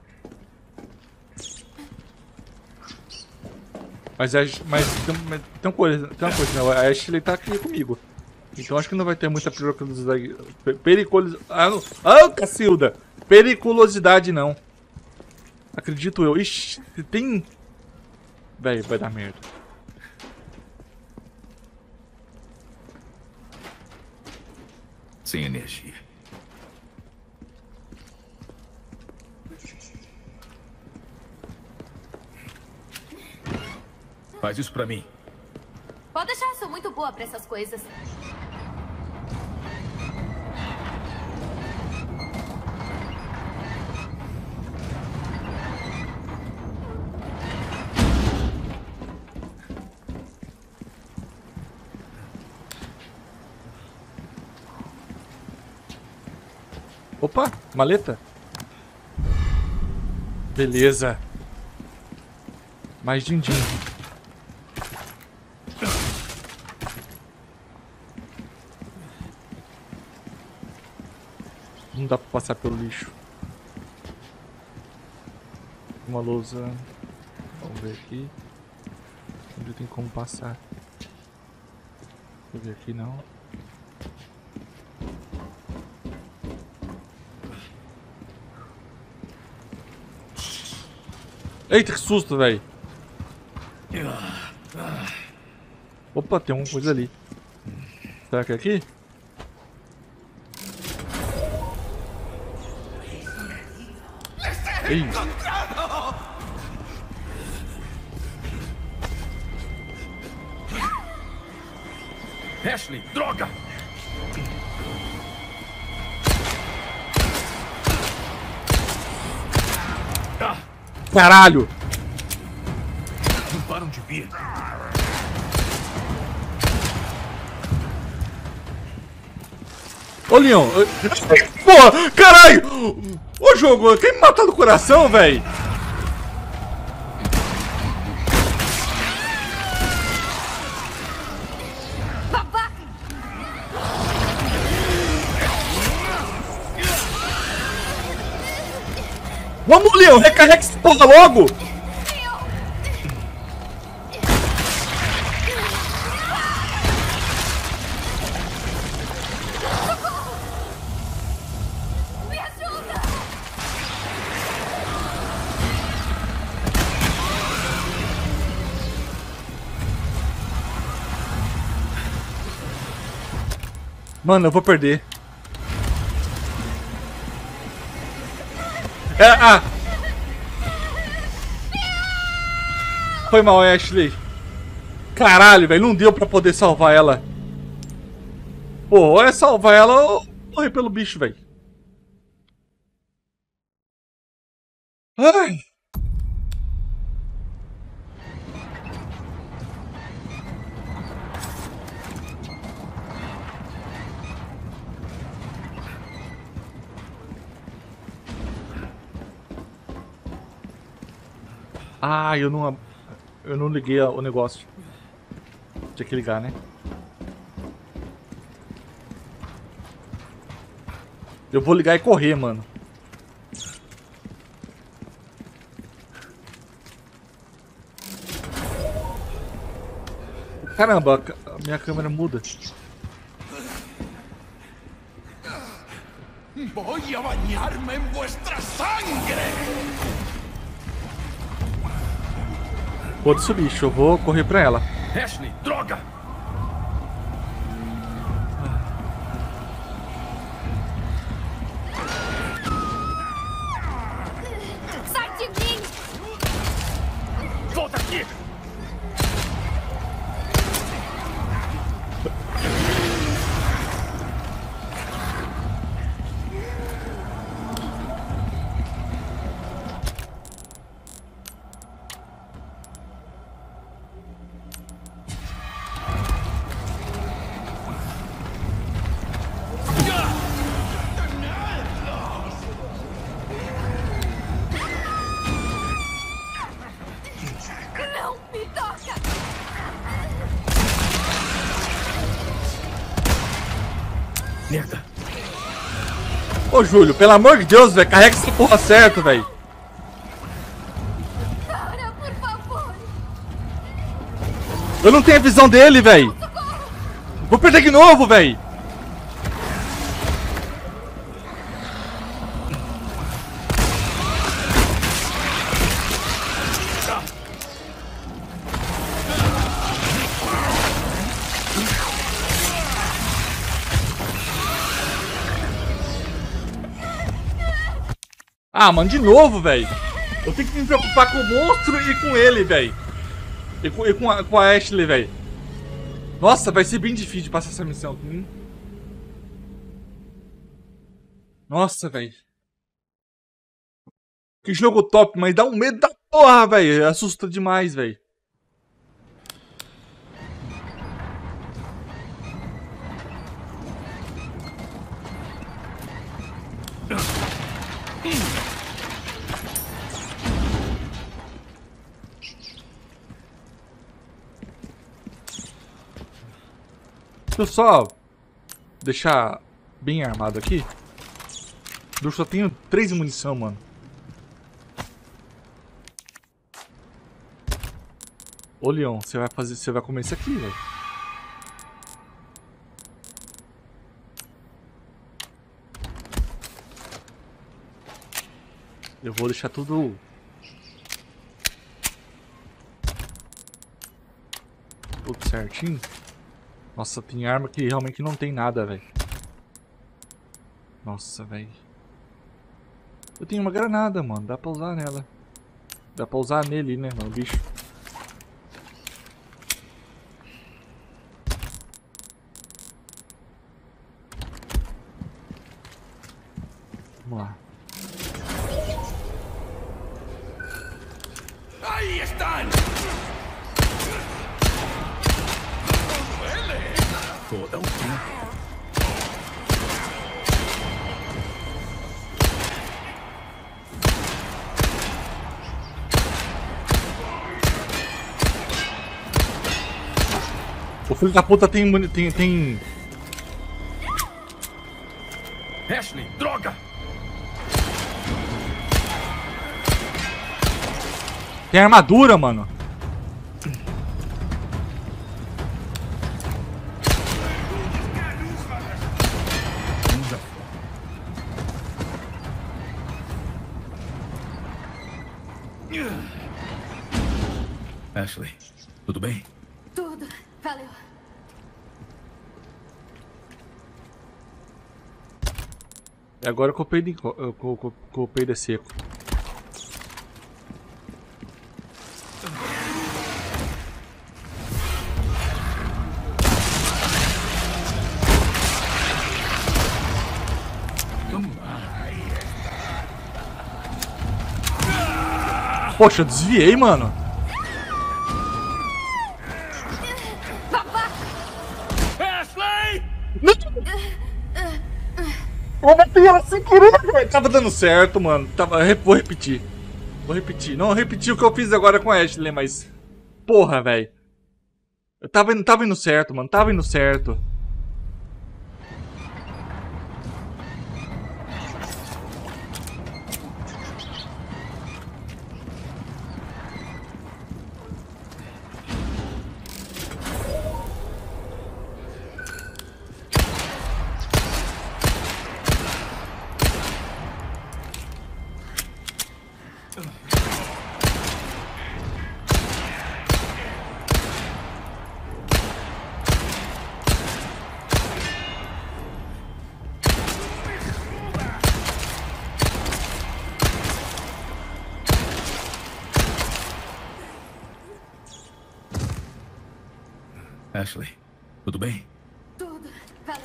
Mas, a, mas tem, tem uma coisa, tem uma coisa, né? A Ashley tá aqui comigo. Então acho que não vai ter muita periculosidade. Periculosidade. Ah, não. Ah, Cacilda! Periculosidade não. Acredito eu. Ixi, se tem. Véi, vai dar merda. sem energia. Faz isso pra mim. Pode deixar, sou muito boa pra essas coisas. Opa, maleta. Beleza. Mais din-din. Não dá pra passar pelo lixo. Uma lousa. Vamos ver aqui. Onde tem como passar. Deixa eu ver aqui não. Eita, que susto, velho. Opa, tem uma coisa ali. Será que é aqui? Ei. Ashley, droga! Caralho! Não param de vir. Ô, Leon! Porra! Caralho! Ô, jogo! Quem me matou no coração, velho? Vamos, Leon! Recarrega essa porra logo! Me ajuda! Mano, eu vou perder. É, ah! Foi mal, Ashley. Caralho, velho. Não deu pra poder salvar ela. Pô, ou é salvar ela ou morrer pelo bicho, velho. Ai. Ah, eu não... Eu não liguei o negócio. Tinha que ligar, né? Eu vou ligar e correr, mano. Caramba, a minha câmera muda. Voy a bañarme en vuestra sangre. Foda-se o bicho, eu vou correr pra ela. Ashley, droga! Sai de mim! Volta aqui! Não me toca! Merda! Ô, Júlio, pelo amor de Deus, velho, carrega essa porra certo, velho. Para, por favor! Eu não tenho a visão dele, velho. Vou perder de novo, velho. Ah, mano, de novo, velho. Eu tenho que me preocupar com o monstro e com ele, velho. E com, e com, a, com a Ashley, velho. Nossa, vai ser bem difícil de passar essa missão. Hum? Nossa, velho. Que jogo top, mas dá um medo da porra, velho. Assusta demais, velho. Deixa eu só deixar bem armado aqui. Eu só tenho três munição, mano. Ô, Leon, você vai fazer, você vai comer isso aqui, velho. Eu vou deixar tudo tudo certinho. Nossa, tem arma que realmente não tem nada, velho. Nossa, velho. Eu tenho uma granada, mano. Dá pra usar nela. Dá pra usar nele, né, mano, bicho. Vamos lá. Aí estão! Todo o tempo. O filho da puta tem... tem... tem... Ashley, droga! Tem armadura, mano. Ashley, tudo bem? Tudo. Valeu. E agora que o peido o peido é seco. Poxa, eu desviei, mano. Ashley! Eu matei ela sem querer, velho. Tava dando certo, mano. Tava... Vou repetir. Vou repetir. Não repetir o que eu fiz agora com a Ashley, mas... Porra, velho. Eu tava indo, tava indo certo, mano. Tava indo certo. Ashley, tudo bem? Tudo. Valeu.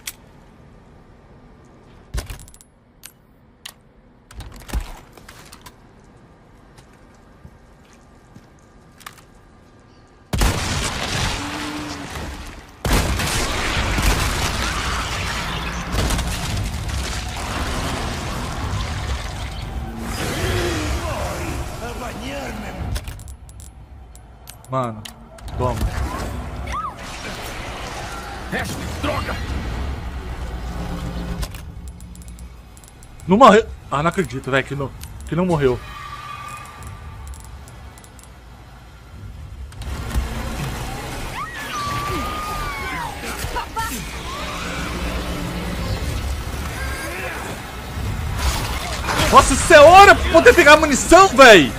Mano, toma. Ashley, droga! Não morreu. Ah, não acredito, velho, que não, que não morreu. Nossa, isso é hora pra poder pegar munição, velho!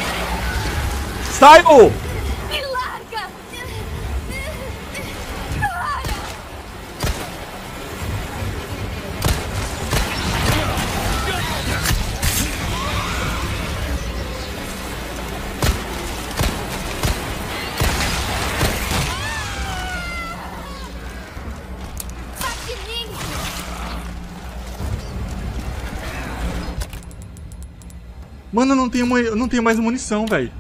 Saiu! Me larga! Mano, eu não tenho, eu não tenho mais munição, velho.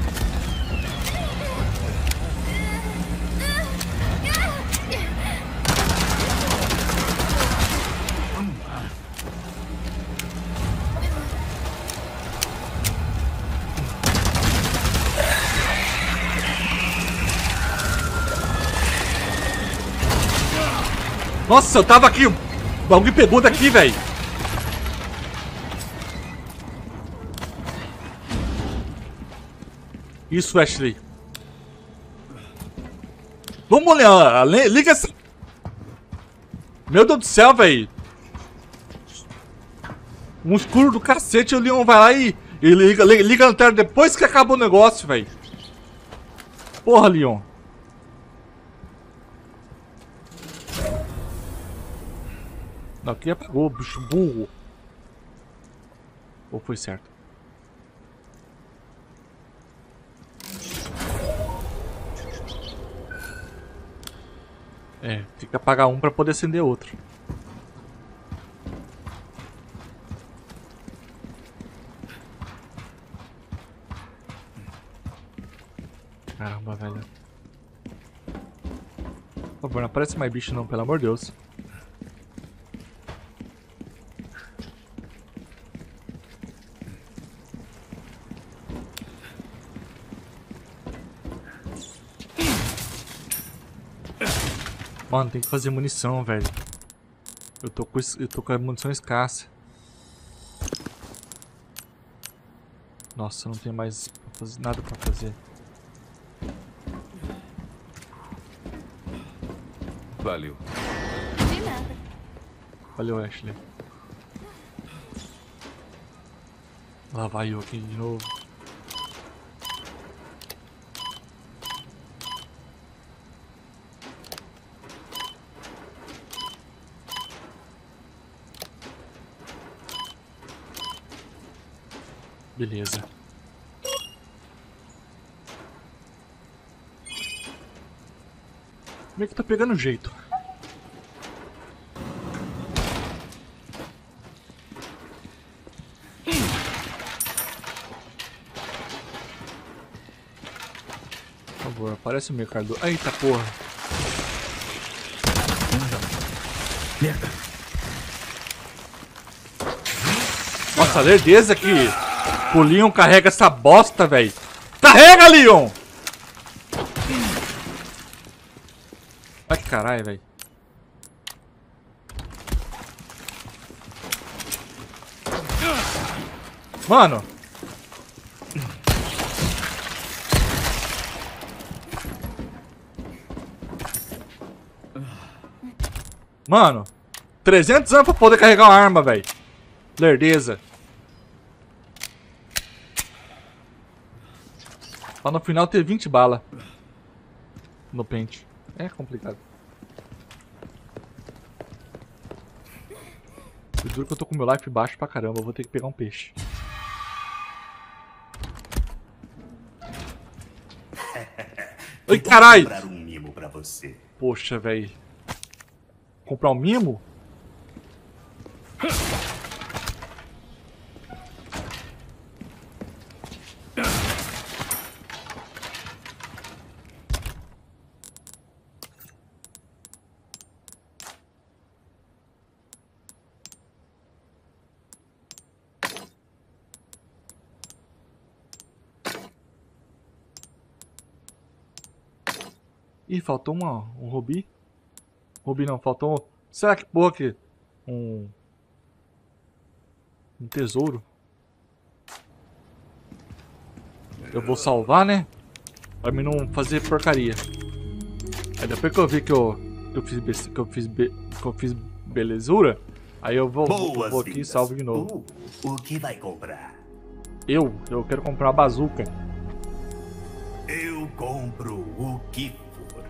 Nossa, eu tava aqui. O bagulho pegou daqui, velho. Isso, Ashley. Vamos olhar. Liga essa. Meu Deus do céu, velho. Um escuro do cacete. O Leon vai lá e, e liga, liga, liga a lanterna depois que acaba o negócio, velho. Porra, Leon. Não, aqui apagou, bicho burro. Ou foi certo? É, tem que apagar um pra poder acender outro. Caramba, velho. Por favor, não aparece mais bicho não, pelo amor de Deus. Mano, tem que fazer munição, velho. Eu tô com, eu tô com a munição escassa. Nossa, não tem mais nada pra fazer. Valeu. De nada. Valeu, Ashley. Lá vai eu aqui de novo. Beleza. Como é que tá pegando jeito? Por favor, aparece o mercado. Eita porra. Merda. Nossa, a lerdeza que o Leon carrega essa bosta, velho. Carrega, Leon! Ai, que caralho, velho. Mano. Mano. trezentos anos pra poder carregar uma arma, velho. Lerdeza. Pra no final ter vinte balas no pente. É complicado. Eu juro que eu tô com meu life baixo pra caramba. Eu vou ter que pegar um peixe. Ai, caralho! Comprar um mimo pra você. Poxa, velho. Comprar um mimo? Ih, faltou uma, um rubi. Rubi não, faltou um... Será que porra que... Um... Um tesouro. Eu vou salvar, né? Pra mim não fazer porcaria. Aí depois que eu vi que eu... Que eu fiz, que eu fiz, be, que eu fiz belezura. Aí eu vou, vou, vou aqui e salvo de novo. Uh, o que vai comprar? Eu? Eu quero comprar uma bazuca. Eu compro o que for.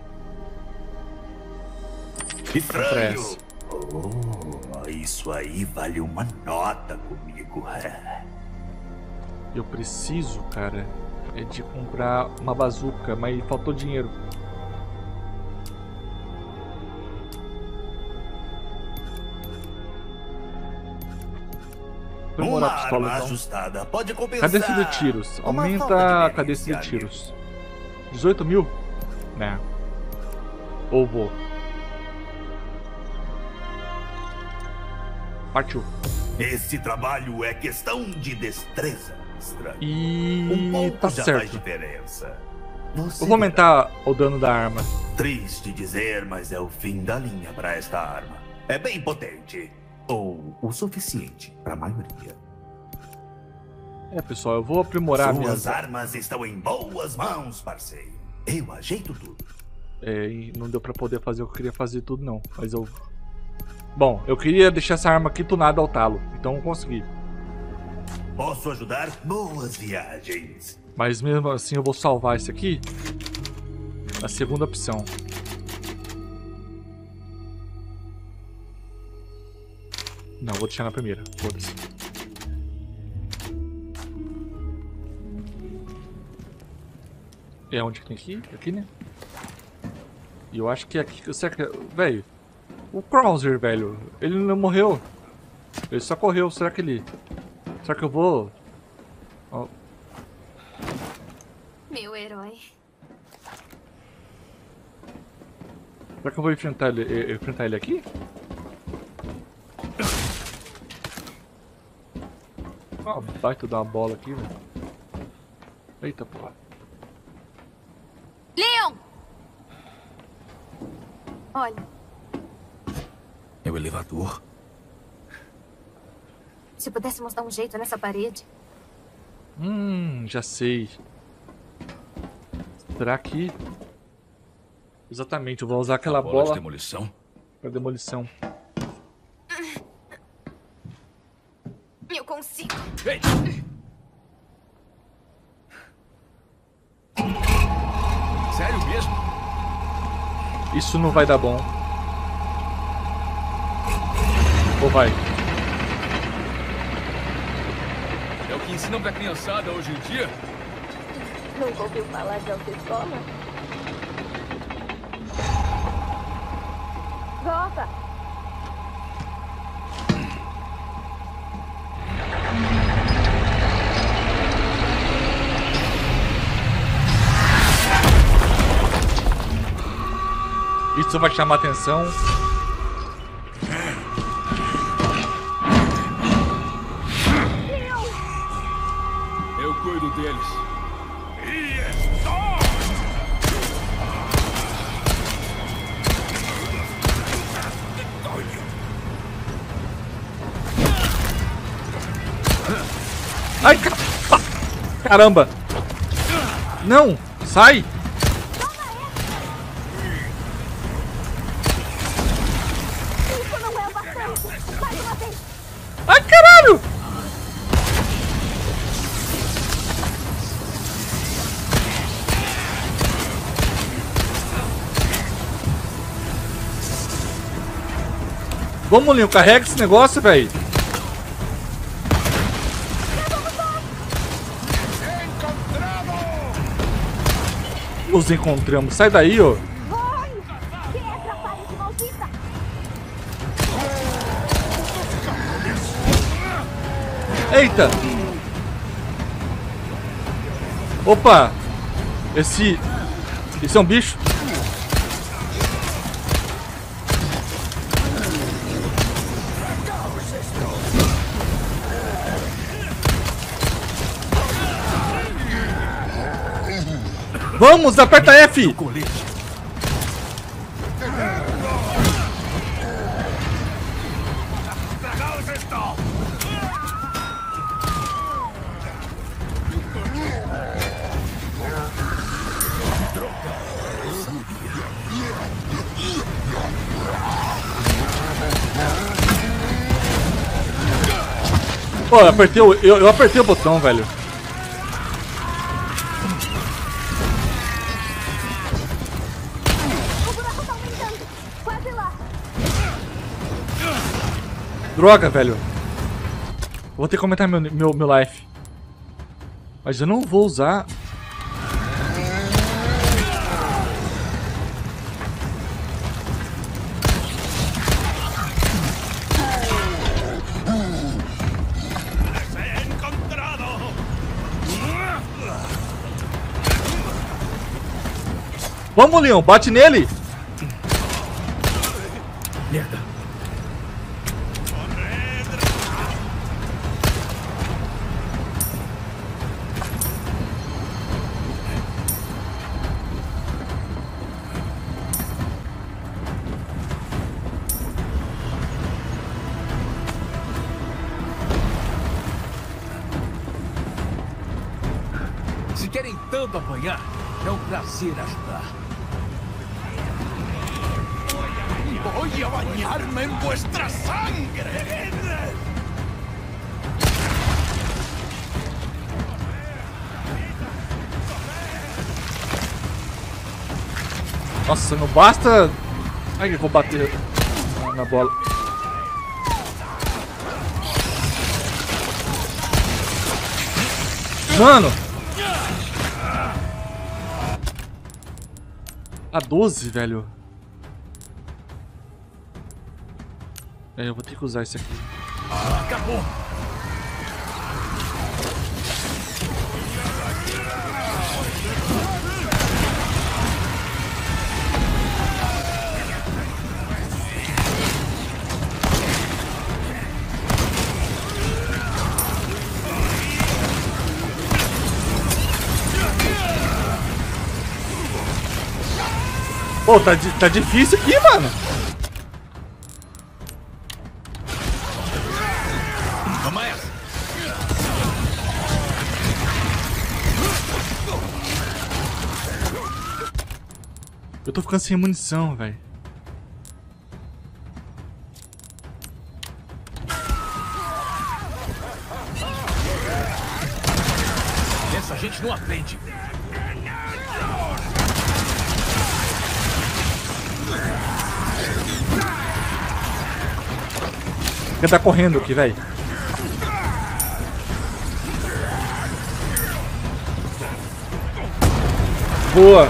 Estranho! Oh, isso aí vale uma nota comigo. Eu preciso, cara, é de comprar uma bazuca, mas faltou dinheiro. aprimorar Uma a pistola arma então. ajustada pode compensar. Cadência de tiros. uma Aumenta falta a de cadência de perícia, tiros. dezoito mil? Né. Ou vou. Partiu. Esse trabalho é questão de destreza extra. E Um pouco tá já faz certo. diferença. Você Eu vou aumentar o dano da arma. verá. Triste dizer, mas é o fim da linha para esta arma. É bem potente. Ou o suficiente para a maioria. É, pessoal, eu vou aprimorar Suas minhas... armas estão em boas mãos, parceiro. Eu ajeito tudo. É, e não deu pra poder fazer o que eu queria fazer tudo, não. Mas eu... Bom, eu queria deixar essa arma aqui tunada ao talo. Então eu consegui. Posso ajudar? Boas viagens. Mas mesmo assim eu vou salvar esse aqui. A segunda opção. Não, vou deixar na primeira. Foda-se. É onde que tem que ir? Aqui, né? E eu acho que é aqui... Será que... Velho... O Krauser, velho... Ele não morreu. Ele só correu. Será que ele... Será que eu vou... Ó. Meu herói. Será que eu vou enfrentar ele, eh, enfrentar ele aqui? Ó, baita dar uma bola aqui, velho. Eita, porra. Leon! Olha, É o elevador. se pudéssemos dar um jeito nessa parede. Hum, já sei. Será que... Exatamente, eu vou usar aquela A bola de bola demolição. pra demolição. Eu consigo. Ei! Sério mesmo? Isso não vai dar bom. Ou vai? É o que ensinam pra criançada hoje em dia? Nunca ouviu falar de autoescola? Volta! Isso vai chamar atenção. Eu cuido deles. Ai, ca... caramba! Não! Sai! Isso não é o bastante! Mais uma vez! Ai, caralho! Vamos, Leon, carrega esse negócio, velho. Os encontramos. Sai daí, ó. Vai! Pedra, parede maldita! Eita! Opa! Esse... Esse é um bicho? Vamos, aperta F! Pô, eu apertei o, eu, eu apertei o botão, velho. O buraco tá aumentando! Quase lá! Droga, velho. Vou ter que aumentar meu, meu, meu life. Mas eu não vou usar... Vamos, Leon, bate nele. Merda. Se querem tanto apanhar, é um prazer ajudar. Voy a bañarme en vuestra sangre. Nossa, não basta... Ai, que eu vou bater na bola. Mano! A doze, velho. É, eu vou ter que usar esse aqui. Acabou. Pô, tá, di- tá difícil aqui, mano. Toma essa. Eu tô ficando sem munição, velho. Essa gente não aprende. Quem tá correndo aqui, velho? Boa!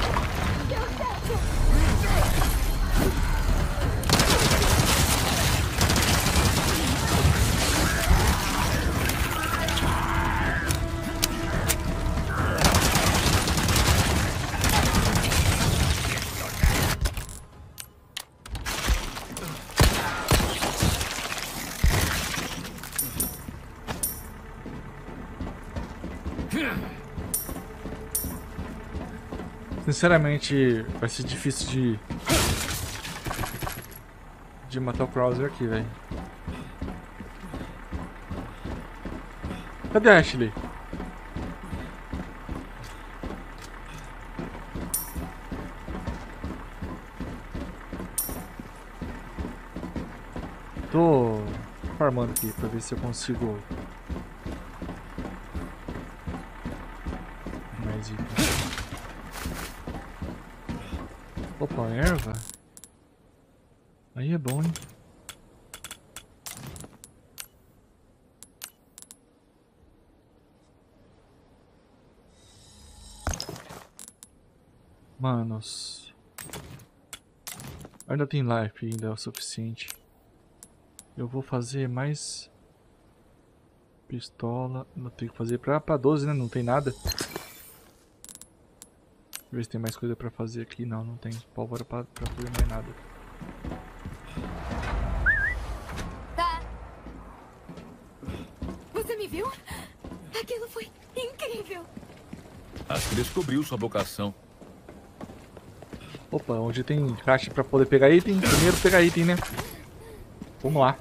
Sinceramente, vai ser difícil de... De matar o Krauser aqui, velho. Cadê a Ashley? Tô farmando aqui pra ver se eu consigo... Mais itens. Opa, erva? Aí é bom, hein? Manos. Ainda tem life, ainda é o suficiente. Eu vou fazer mais... Pistola. Não tenho que fazer pra, pra doze, né? Não tem nada. Ver se tem mais coisa pra fazer aqui. Não, não tem pólvora pra, pra fazer mais nada. Tá. Você me viu? Aquilo foi incrível. Acho que descobriu sua vocação. Opa, onde tem caixa pra poder pegar item, primeiro pegar item, né? Vamos lá.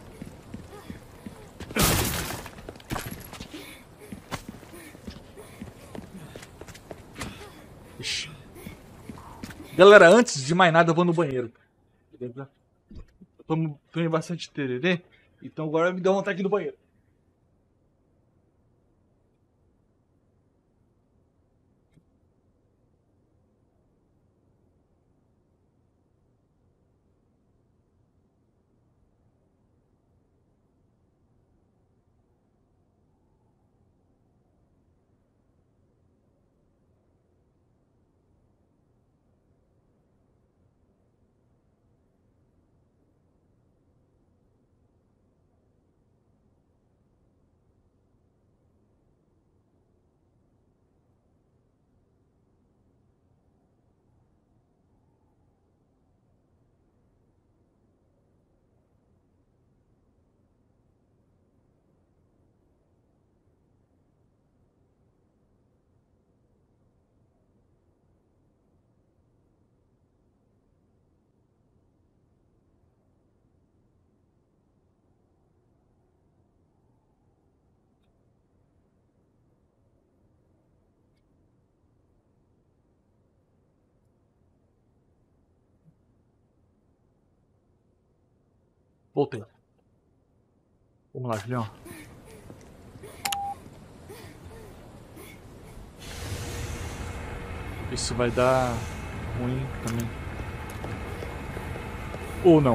Ixi. Galera, antes de mais nada eu vou no banheiro. Beleza? Eu tomo, tomei bastante tererê, então agora me deu vontade de ir no banheiro. Voltei. Vamos lá, Julião. Isso vai dar ruim também. Ou não.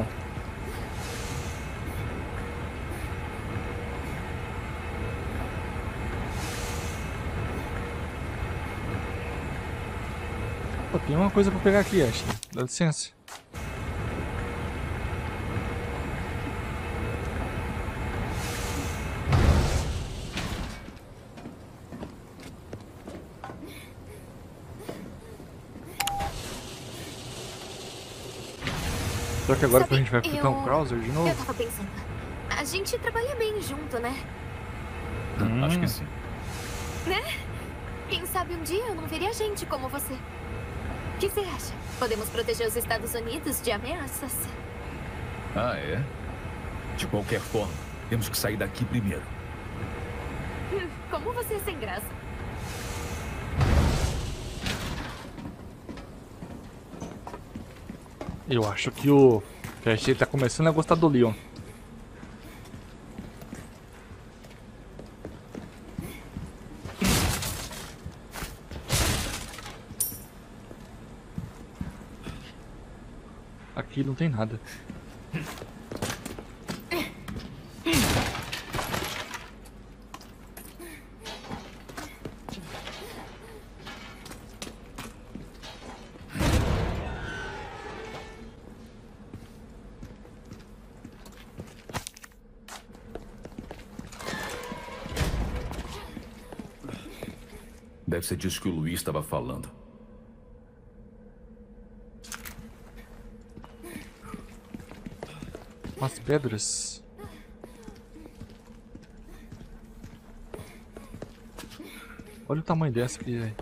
Pô, tem uma coisa pra pegar aqui, Ashley. Dá licença. Será que agora Sabe, que a gente vai enfrentar eu- um Krauser de novo? Eu tava pensando, a gente trabalha bem junto, né? Hum. Acho que sim. Né? Quem sabe um dia eu não veria gente como você. O que você acha? Podemos proteger os Estados Unidos de ameaças. Ah, é? De qualquer forma, temos que sair daqui primeiro. Hum, Como você é sem graça. Eu acho que o que a gente tá começando a gostar do Leon. Aqui não tem nada. Deve ser disso que o Luiz estava falando. Umas pedras. Olha o tamanho dessa aqui, velho.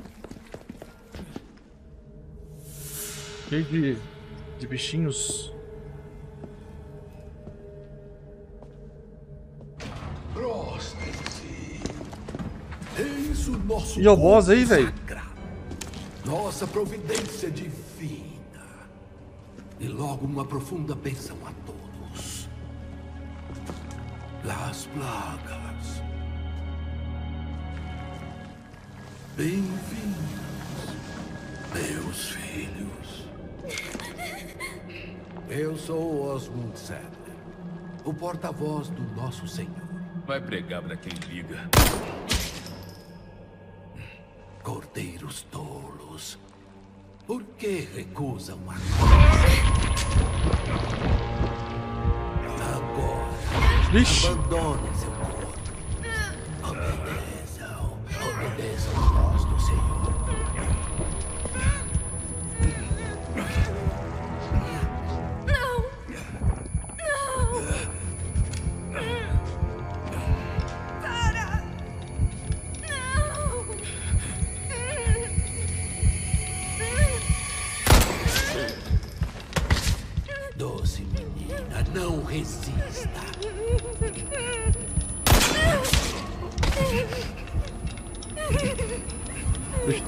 Cheio de, de bichinhos. Prostem-se. Eis o nosso E o boss aí, povo velho? sagrado. Nossa providência divina. E logo uma profunda bênção a todos. Las plagas. Bem-vindos, meus filhos. Eu sou Osmund Saddler, o porta-voz do nosso Senhor. Vai pregar pra quem liga. Cordeiros tolos, por que recusam a Agora, Vixe. abandonem seu corpo. Obedeçam, obedeçam a voz do Senhor. Não! Não! Para! Não! Doce menina, não resista. Vixe.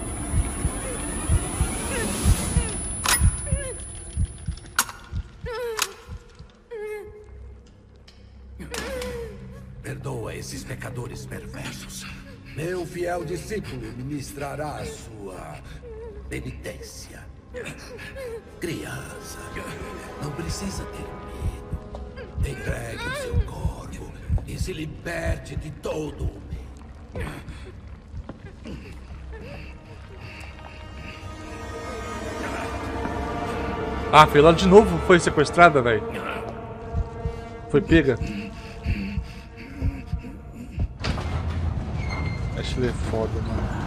Perdoa esses pecadores perversos. Meu fiel discípulo ministrará a sua penitência. Criança, não precisa ter medo. Entregue o seu corpo e se liberte de todo o medo. Ah, foi lá de novo? Foi sequestrada, velho? Foi pega? Ashley é foda, mano.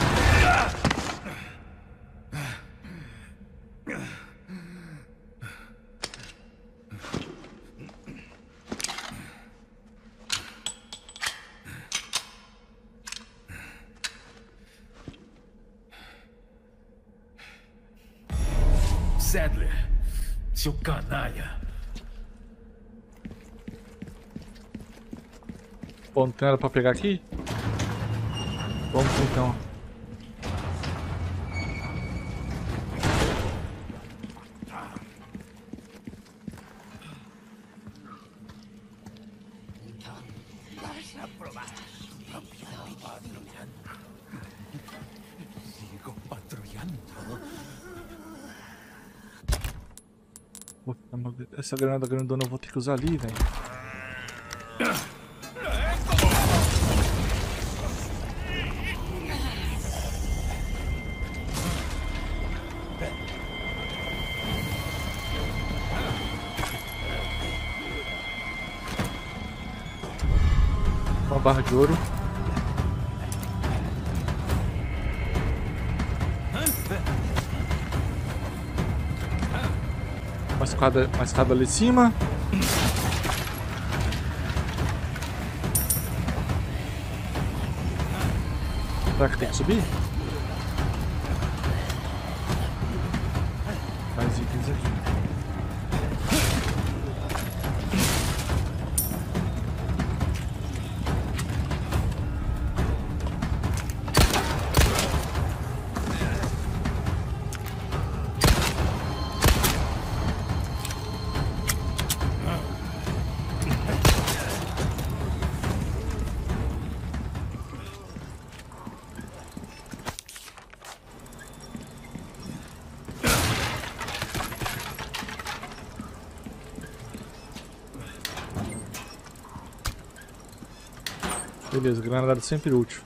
Saddler, seu canalha. Bom, não tem nada pra pegar aqui? Vamos então. Sigo patrulhando. Essa granada grandona eu vou ter que usar ali, velho. Uma barra de ouro. Uma escada, uma escada ali em cima. Será que tem que subir? Mais itens aqui. Beleza, granada sempre útil.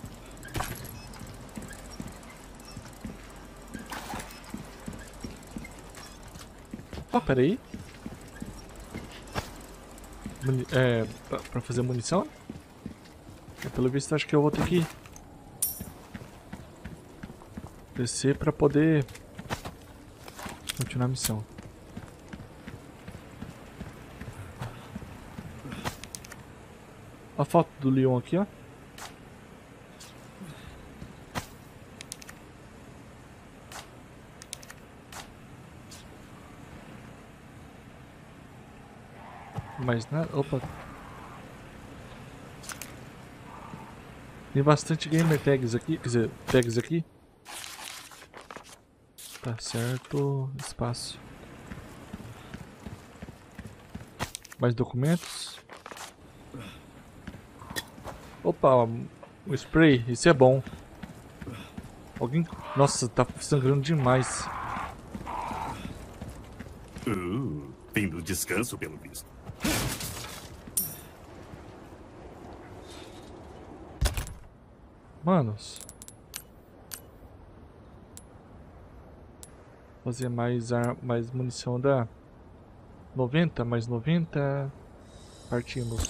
Oh, pera aí. Muni é, pra, pra fazer munição? É, pelo visto acho que eu vou ter que descer pra poder continuar a missão. A foto do Leon aqui, ó. Mais nada. Opa. Tem bastante gamer tags aqui. Quer dizer, tags aqui. Tá certo. Espaço. Mais documentos. Opa, o spray, isso é bom. Alguém... Nossa, tá sangrando demais. Uh, fim do descanso, pelo visto. Manos. Fazer mais, ar... mais munição da... noventa, mais noventa. Partimos.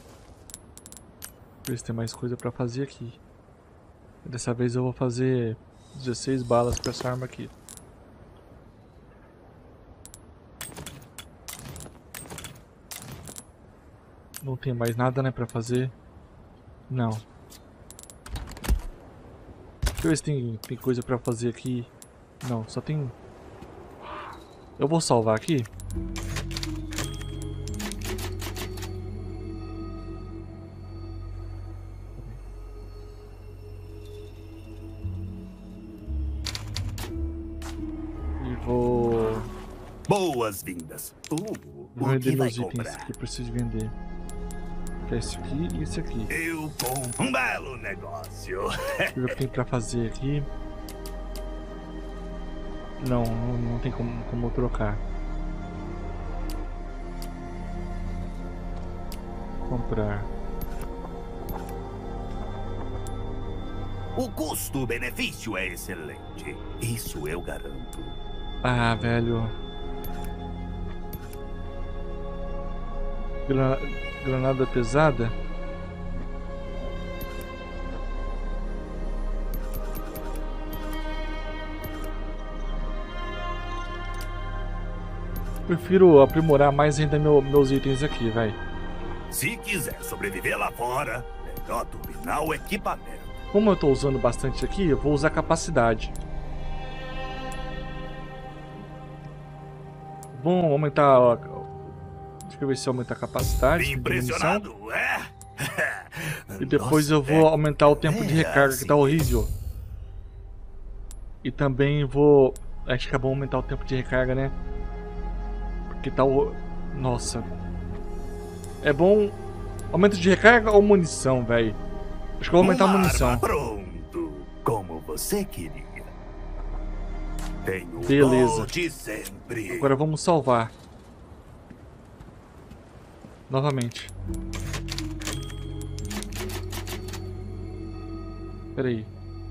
Ver se tem mais coisa pra fazer aqui. Dessa vez eu vou fazer dezesseis balas pra essa arma aqui. Não tem mais nada, né, pra fazer. Não. Deixa eu ver se tem, tem coisa pra fazer aqui. Não, só tem... Eu vou salvar aqui. Boas-vindas. Uh, Vou vender meus itens que eu preciso vender. Que é esse aqui e esse aqui. Eu compro um belo negócio. O que eu tenho pra fazer aqui? Não, não, não tem como, como trocar. Comprar. O custo-benefício é excelente. Isso eu garanto. Ah, velho. Grana... Granada pesada. Prefiro aprimorar mais ainda meu, meus itens aqui, vai. Se quiser sobreviver lá fora, melhor turbinar o equipamento. Como eu tô usando bastante aqui, eu vou usar capacidade. Vamos aumentar. Ó, deixa eu ver se aumenta a capacidade. Impressionado, é? E depois eu vou aumentar o tempo de recarga, que tá horrível. E também vou... Acho que é bom aumentar o tempo de recarga, né? Porque tá o... Nossa. É bom Aumento de recarga ou munição, velho? Acho que eu vou aumentar a Uma munição. arma pronto, como você queria. Tenho Beleza. gol de sempre. Agora vamos salvar. Novamente. Pera aí.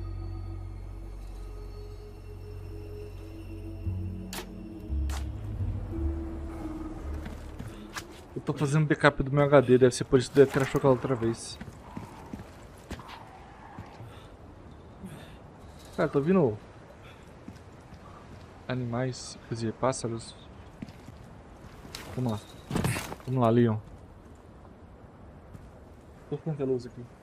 Eu tô fazendo backup do meu H D, deve ser por isso que deve ter chocado outra vez. Cara, tô ouvindo animais, quer dizer, pássaros. Vamos lá. Vamos lá, Leon. Tô com a luz aqui.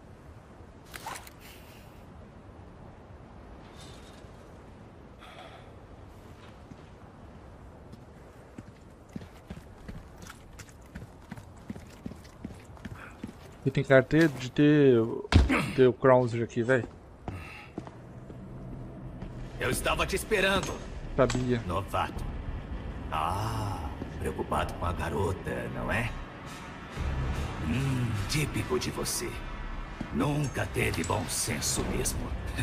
E tem carteira de ter, ter o Krauser aqui, velho. Eu estava te esperando. Sabia. Novato. Ah, preocupado com a garota, não é? Hum, típico de você. Nunca teve bom senso mesmo.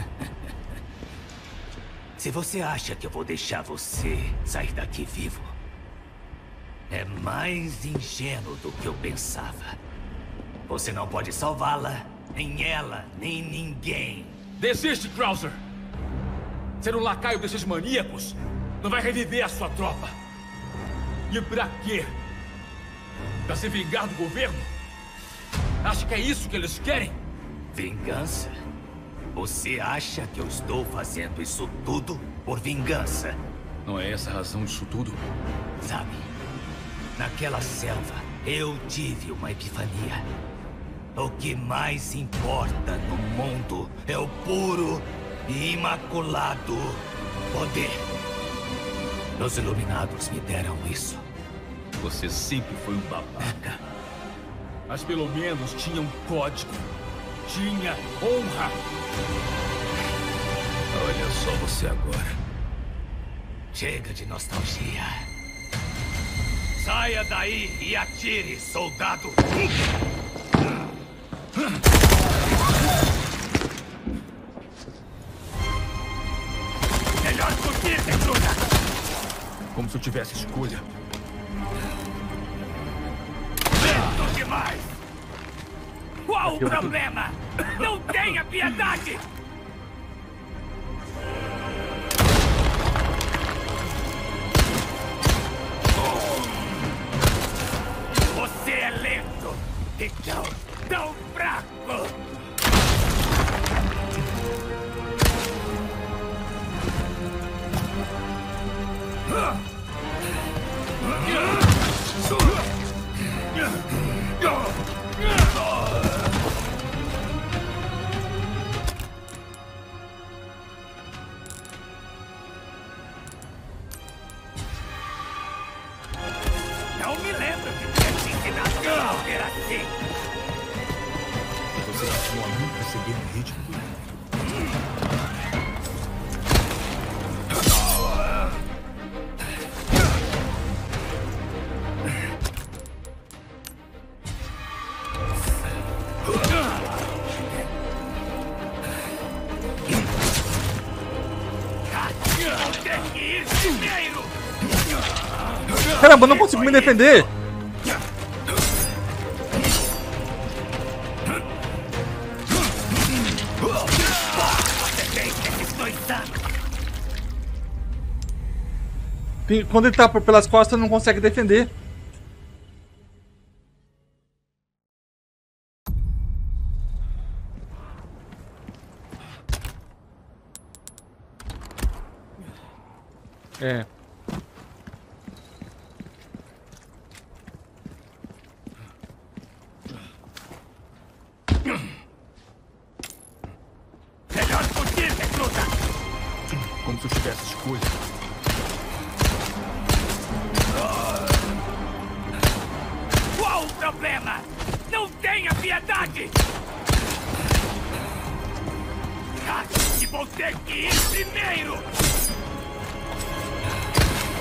Se você acha que eu vou deixar você sair daqui vivo, é mais ingênuo do que eu pensava. Você não pode salvá-la, nem ela, nem ninguém. Desiste, Krauser! Ser um lacaio desses maníacos não vai reviver a sua tropa. E pra quê? Pra se vingar do governo? Acha que é isso que eles querem? Vingança? Você acha que eu estou fazendo isso tudo por vingança? Não é essa a razão disso tudo? Sabe, naquela selva, eu tive uma epifania. O que mais importa no mundo é o puro e imaculado poder. Os Iluminados me deram isso. Você sempre foi um babaca. Mas pelo menos tinha um código. Tinha honra. Olha só você agora. Chega de nostalgia. Saia daí e atire, soldado. Melhor fugir, Recruta! Como se eu tivesse escolha. Lento demais! Qual o problema? Não tenha piedade! Você é lento! Então, tão fraco! Não me lembro de ter te ensinado a ser assim. Você ensinou a nunca seguir no ritmo. Caramba, eu não consigo me defender! Tem- quando ele tá por- pelas costas, não consegue defender. É. Melhor fugir, Recruta! Como se eu tivesse escolha. Qual o problema? Não tenha piedade! Acho que vou ter que ir primeiro!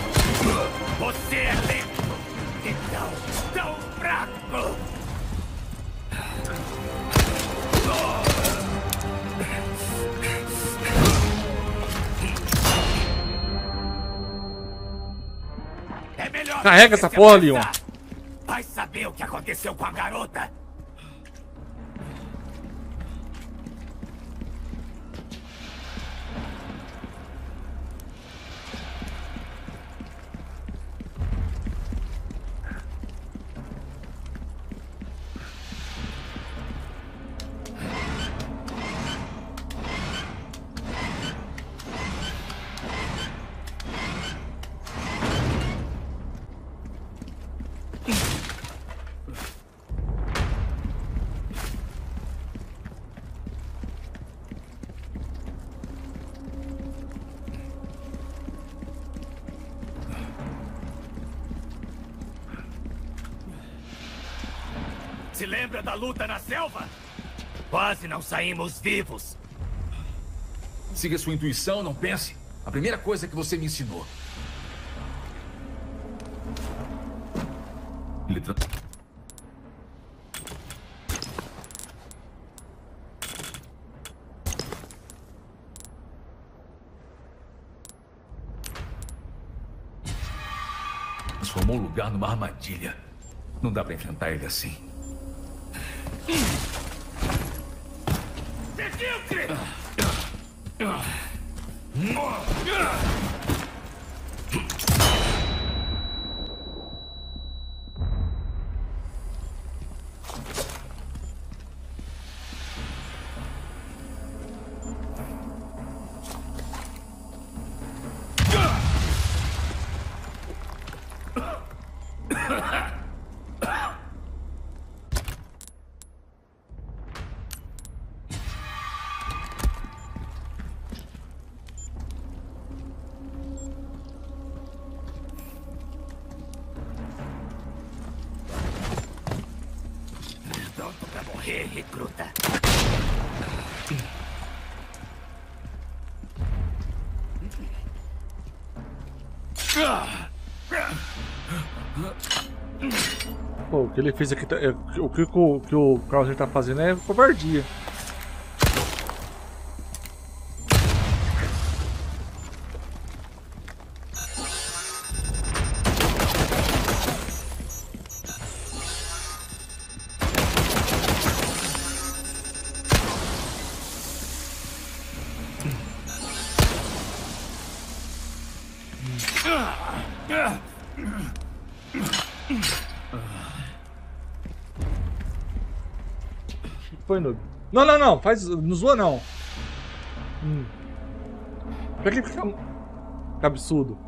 Você é lento! Então, tão fraco! Carrega essa porra, Leon. Vai saber o que aconteceu com a garota. Se lembra da luta na selva? Quase não saímos vivos. Siga sua intuição, não pense. A primeira coisa que você me ensinou. Letra... Transformou o lugar numa armadilha. Não dá pra enfrentar ele assim. Recruta. Pô, o que ele fez aqui, tá, é, o que o, que o Krauser tá fazendo é covardia. Foi noob. Não, não, não. Faz. Não zoa, não. Hum. Pra que fica. Fica absurdo.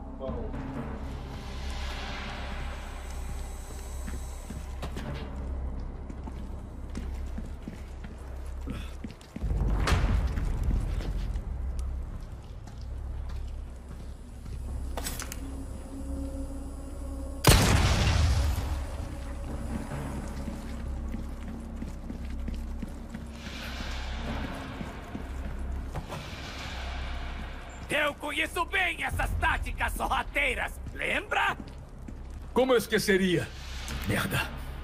Eu conheço bem essas táticas sorrateiras, lembra? Como eu esqueceria? Merda.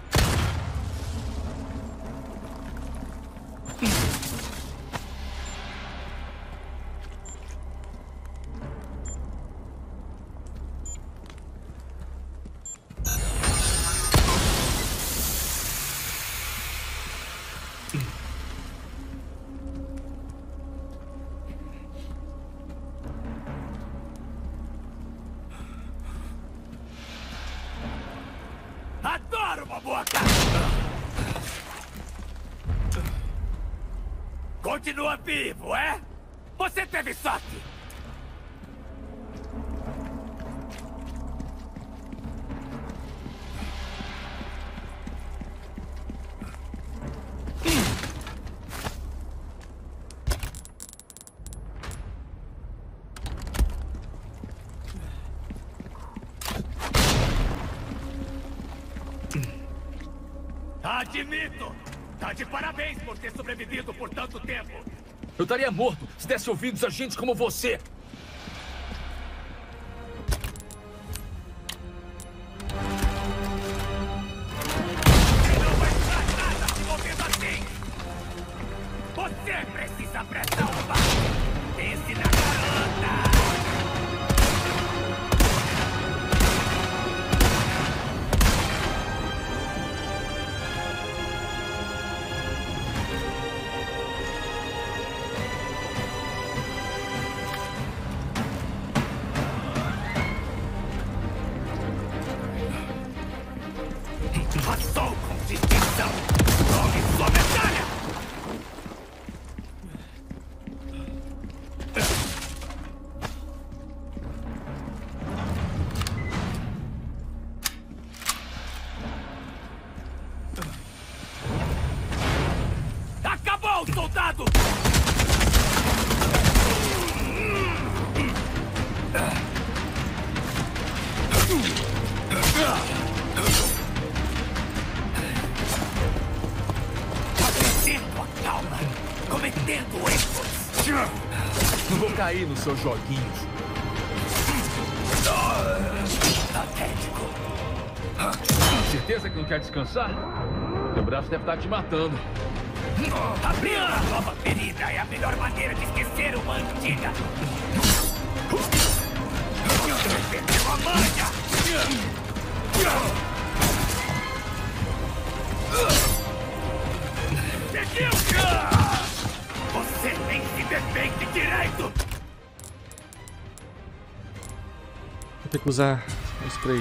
Adoro uma boca! Continua vivo, é? Você teve sorte! Admito! Tá de parabéns por ter sobrevivido por tanto tempo! Eu estaria morto se desse ouvidos a gente como você! Não vai ficar nada se movendo assim! Você precisa prestar um passo! Pense na garota! lado! Perdendo a calma, cometendo erros. Não vou cair nos seus joguinhos. Patético. Certeza que não quer descansar? Seu braço deve estar te matando. Abrir uma nova ferida é a melhor maneira de esquecer uma antiga. Perdeu a manha! Seguiu! Você nem se defende direito! Vou ter que usar o spray.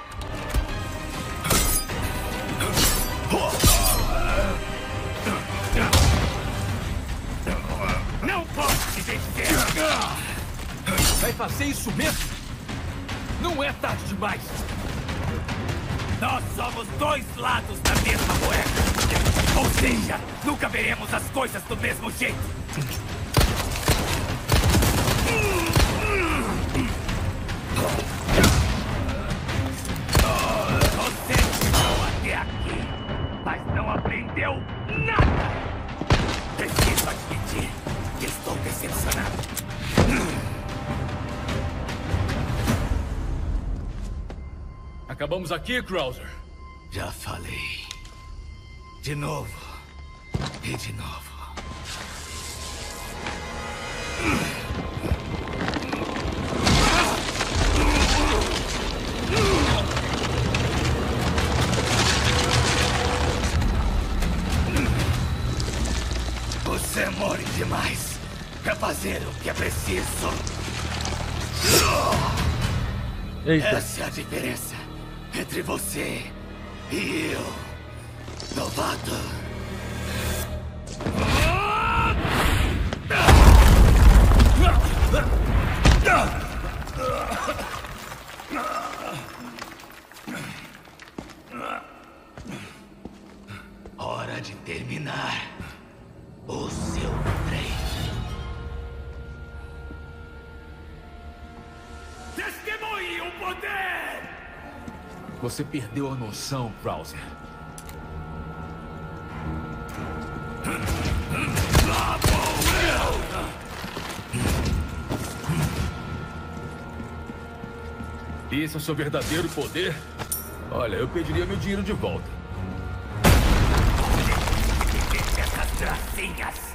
Não pode se vencer! Vai fazer isso mesmo? Não é tarde demais. Nós somos dois lados da mesma moeda. Ou seja, nunca veremos as coisas do mesmo jeito. Você chegou até aqui, mas não aprendeu nada. Preciso admitir que estou decepcionado. Acabamos aqui, Krauser. Já falei. De novo. E de novo. Você morre demais pra fazer o que é preciso. Eita. Essa é a diferença entre você e eu, novato. Hora de terminar o seu treino. Testemunhe o poder! Você perdeu a noção, Krauser. Lá vou eu! Esse é o seu verdadeiro poder? Olha, eu pediria meu dinheiro de volta. Essas gracinhas!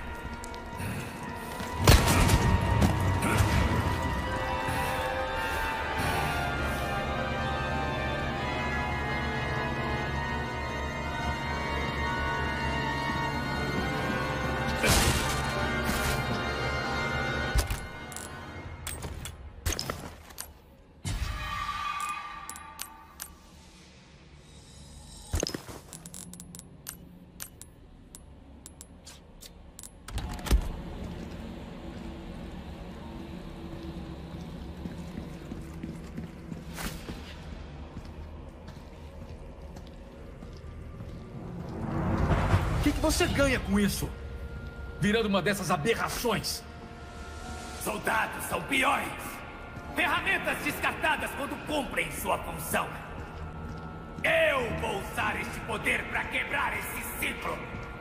O que, que você ganha com isso? Virando uma dessas aberrações. Soldados são peões. Ferramentas descartadas quando cumprem sua função. Eu vou usar este poder para quebrar esse ciclo.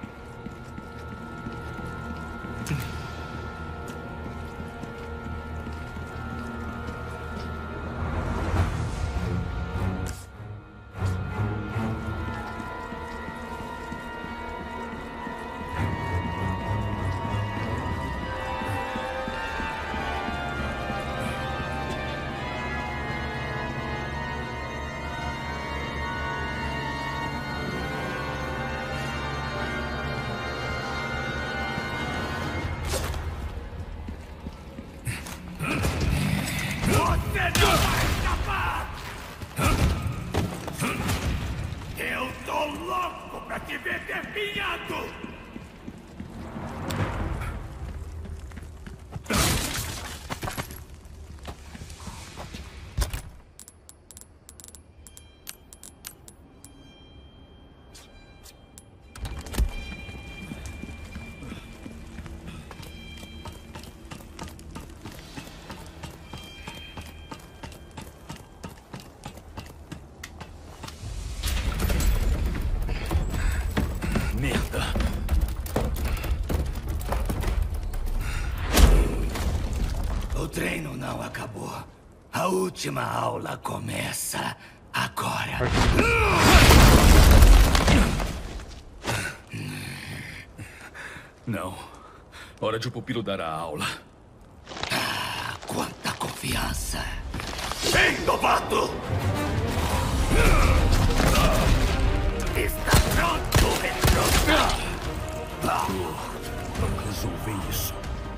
Você não vai escapar! Eu tô louco pra te ver definhado! O treino não acabou. A última aula começa agora. Não. Hora de o pupilo dar a aula. Ah, quanta confiança. Vem, novato! Está pronto, retro! Vamos resolver isso.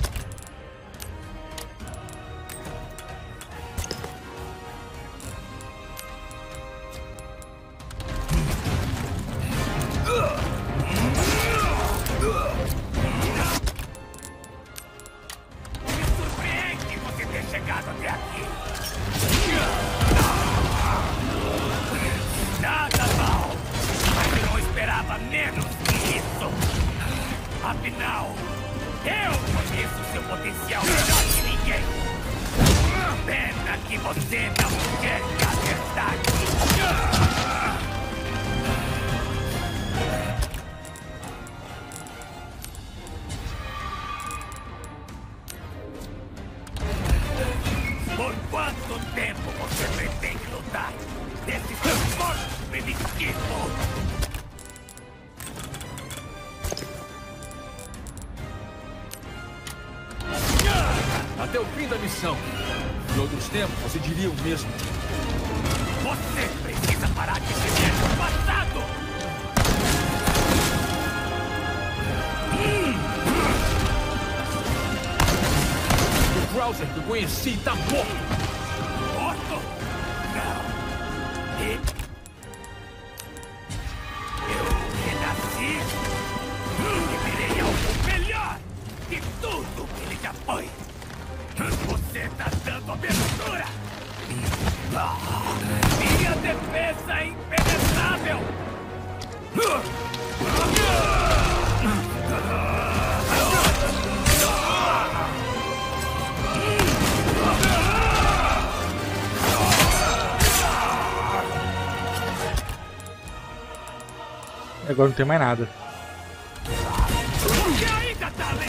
Me surpreende você ter chegado até aqui. Nada mal, mas eu não esperava menos que isso. Afinal, eu conheço seu potencial melhor que ninguém. Pena que você não enxerga a verdade. Por quanto tempo você pretende lutar desse seu corpo primitivo? Até o fim da missão. Em outros tempos, você diria o mesmo. Você precisa parar de viver no passado! O Krauser que eu conheci tá morto! Morto? Não. E... Eu renasci e virei algo melhor que tudo que ele já foi. Você tá dando abertura! Minha defesa é impenetrável! Agora não tem mais nada. E aí, Catale?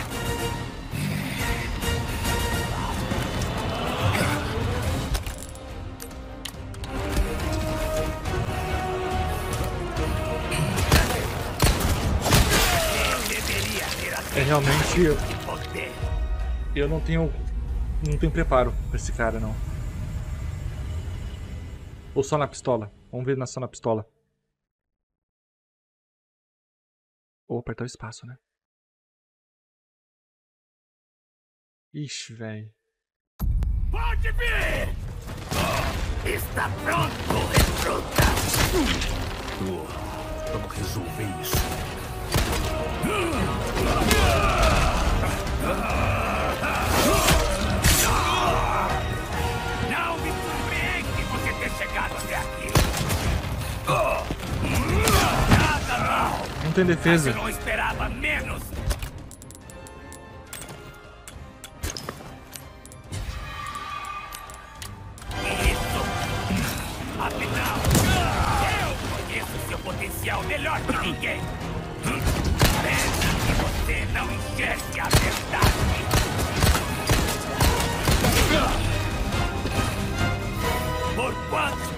É realmente eu, eu não tenho não tenho preparo pra esse cara não. Ou só na pistola. Vamos ver na só na pistola. Ou apertar o espaço, né? Ixi, velho. Pode vir! Está pronto, recruta! Oh, vamos resolver isso. Não me surpreende você ter chegado até aqui. Nada mal. Não tem defesa. Eu não esperava menos. Isso. Afinal, eu conheço seu potencial melhor que ninguém. Pena que você não enxergue a verdade. Por quanto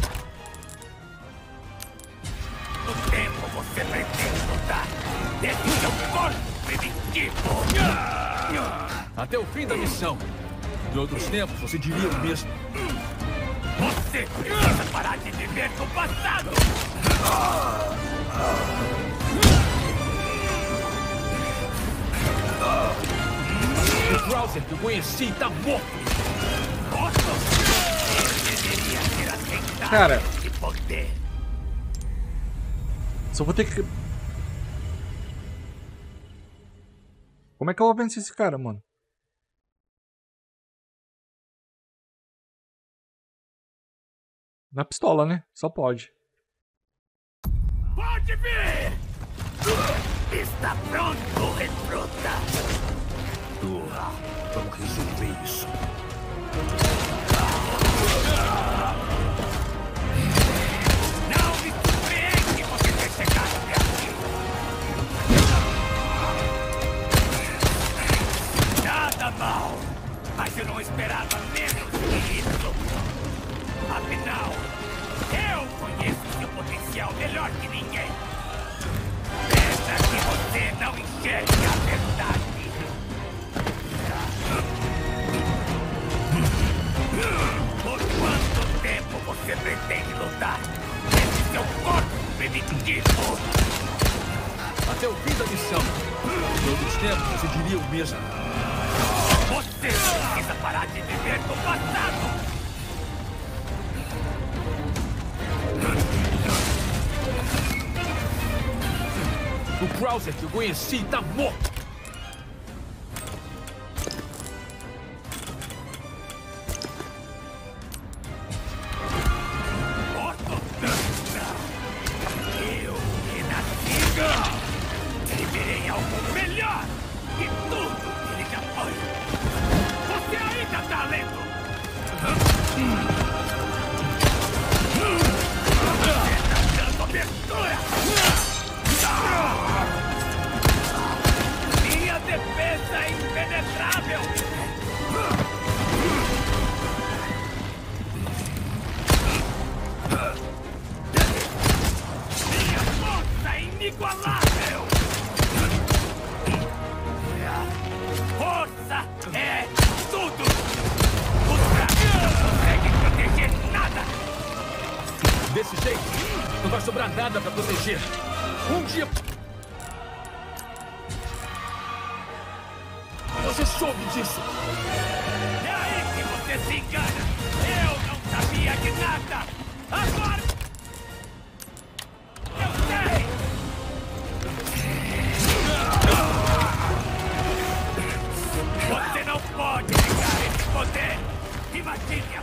tempo você pretende lutar desse seu corpo primitivo? Até o fim da missão. Em outros tempos, você diria o mesmo. Você precisa parar de viver no passado! O Krauser que eu conheci tá morto! Morto? Eu deveria ter aceitado Cara, esse poder. só vou ter que... Como é que eu vou vencer esse cara, mano? Na pistola, né? Só pode. Pode vir! Está pronto, recruta! Oh, vamos resolver isso. Não me surpreende você ter chegado até aqui! Até o fim da missão. Todos os tempos você diria o mesmo. Você precisa parar de viver no passado! O Krauser que eu conheci tá morto! Morto? Eu renasci! E virei algo melhor! E tudo que ele já foi! Você ainda tá lento! Você tá dando abertura! Minha defesa é impenetrável! Minha força é inigualável! Força é tudo! O dragão não consegue proteger nada! Desse jeito, não vai sobrar nada pra proteger. Um dia... Você soube disso! É aí que você se engana! Eu não sabia de nada! Agora... Eu sei! Você não pode negar esse poder! Imagine!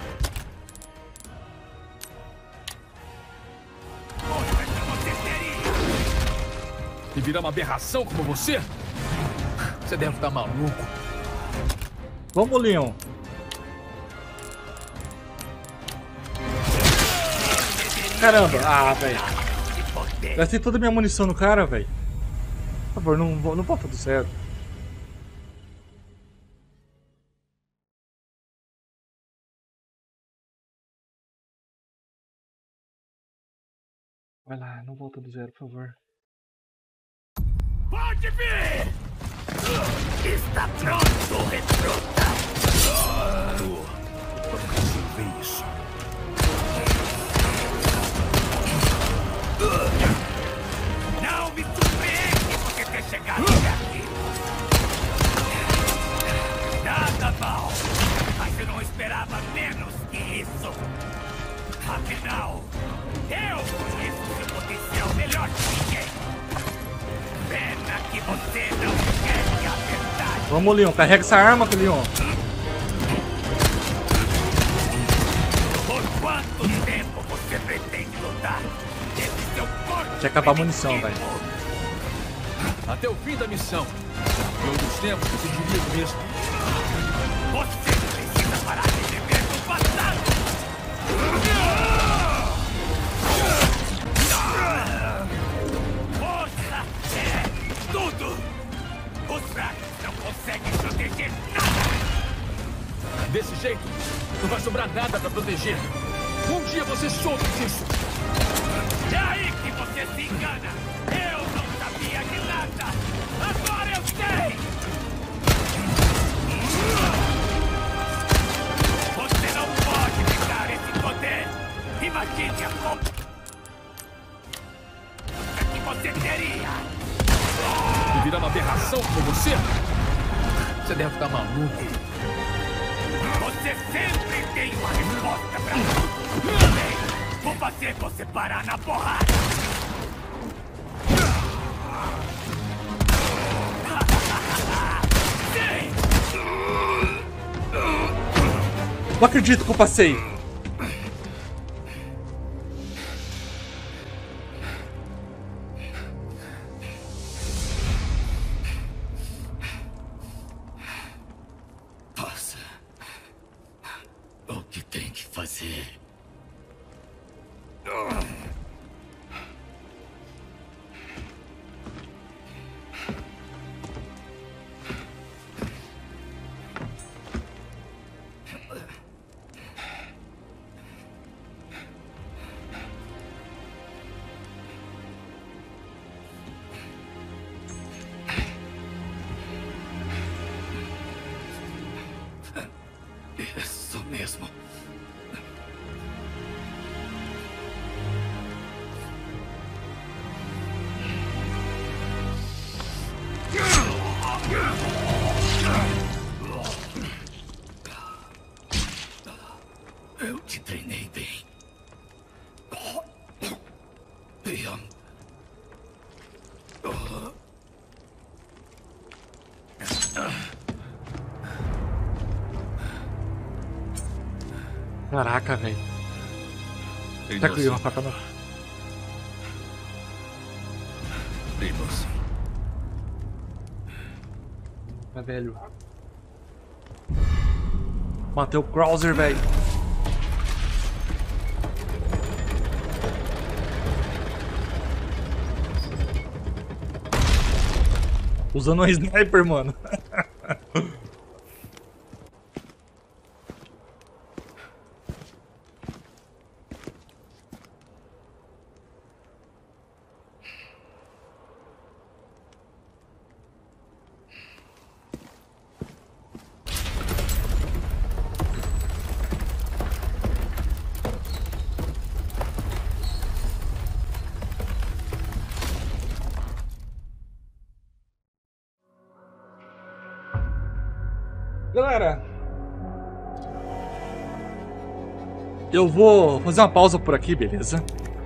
Força que você teria! E virar uma aberração como você? Você deve estar maluco. Vamos, Leon. Caramba. Ah, velho. Gastei toda a minha munição no cara, velho. Por favor, não, não volta do zero. Vai lá, não volta do zero, por favor. Pode vir! Está pronto, recruta! Vamos resolver isso. Não me surpreende você ter chegado até aqui! Nada mal! Mas eu não esperava menos que isso! Afinal, eu conheço seu potencial melhor que ninguém! Pena que você não quer a verdade! Vamos, Leon. Carrega essa arma, Leon. Por quanto tempo você pretende lutar? Esse seu corpo... Tinha que acabar a munição, velho. Até o fim da missão. Em outros tempos você diria o mesmo. Você precisa parar de viver no passado! Força é tudo! Os fracos não conseguem proteger nada! Desse jeito, não vai sobrar nada pra proteger. Um dia você soube disso. É aí que você se engana! Eu não sabia de nada! Agora eu sei! Você não pode negar esse poder! Imagine a conta que você teria! E virar uma aberração como você? Você deve estar maluco. Você sempre tem uma resposta pra tudo! Bem, vou fazer você parar na porrada! Não acredito que eu passei. Faça o que tem que fazer. Eu te treinei bem. Leon. Caraca, velho. Tá com uma faca na... Vimos. Tá, velho. Matei o Krauser, velho. Usando um sniper, mano. Galera, eu vou fazer uma pausa por aqui, beleza?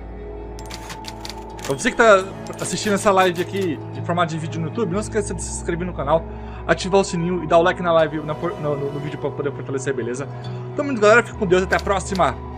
Pra você que tá assistindo essa live aqui em formato de vídeo no YouTube, não esqueça de se inscrever no canal, ativar o sininho e dar o like na live, na, no, no, no vídeo pra poder fortalecer, beleza? Então, muito galera, fica com Deus, até a próxima!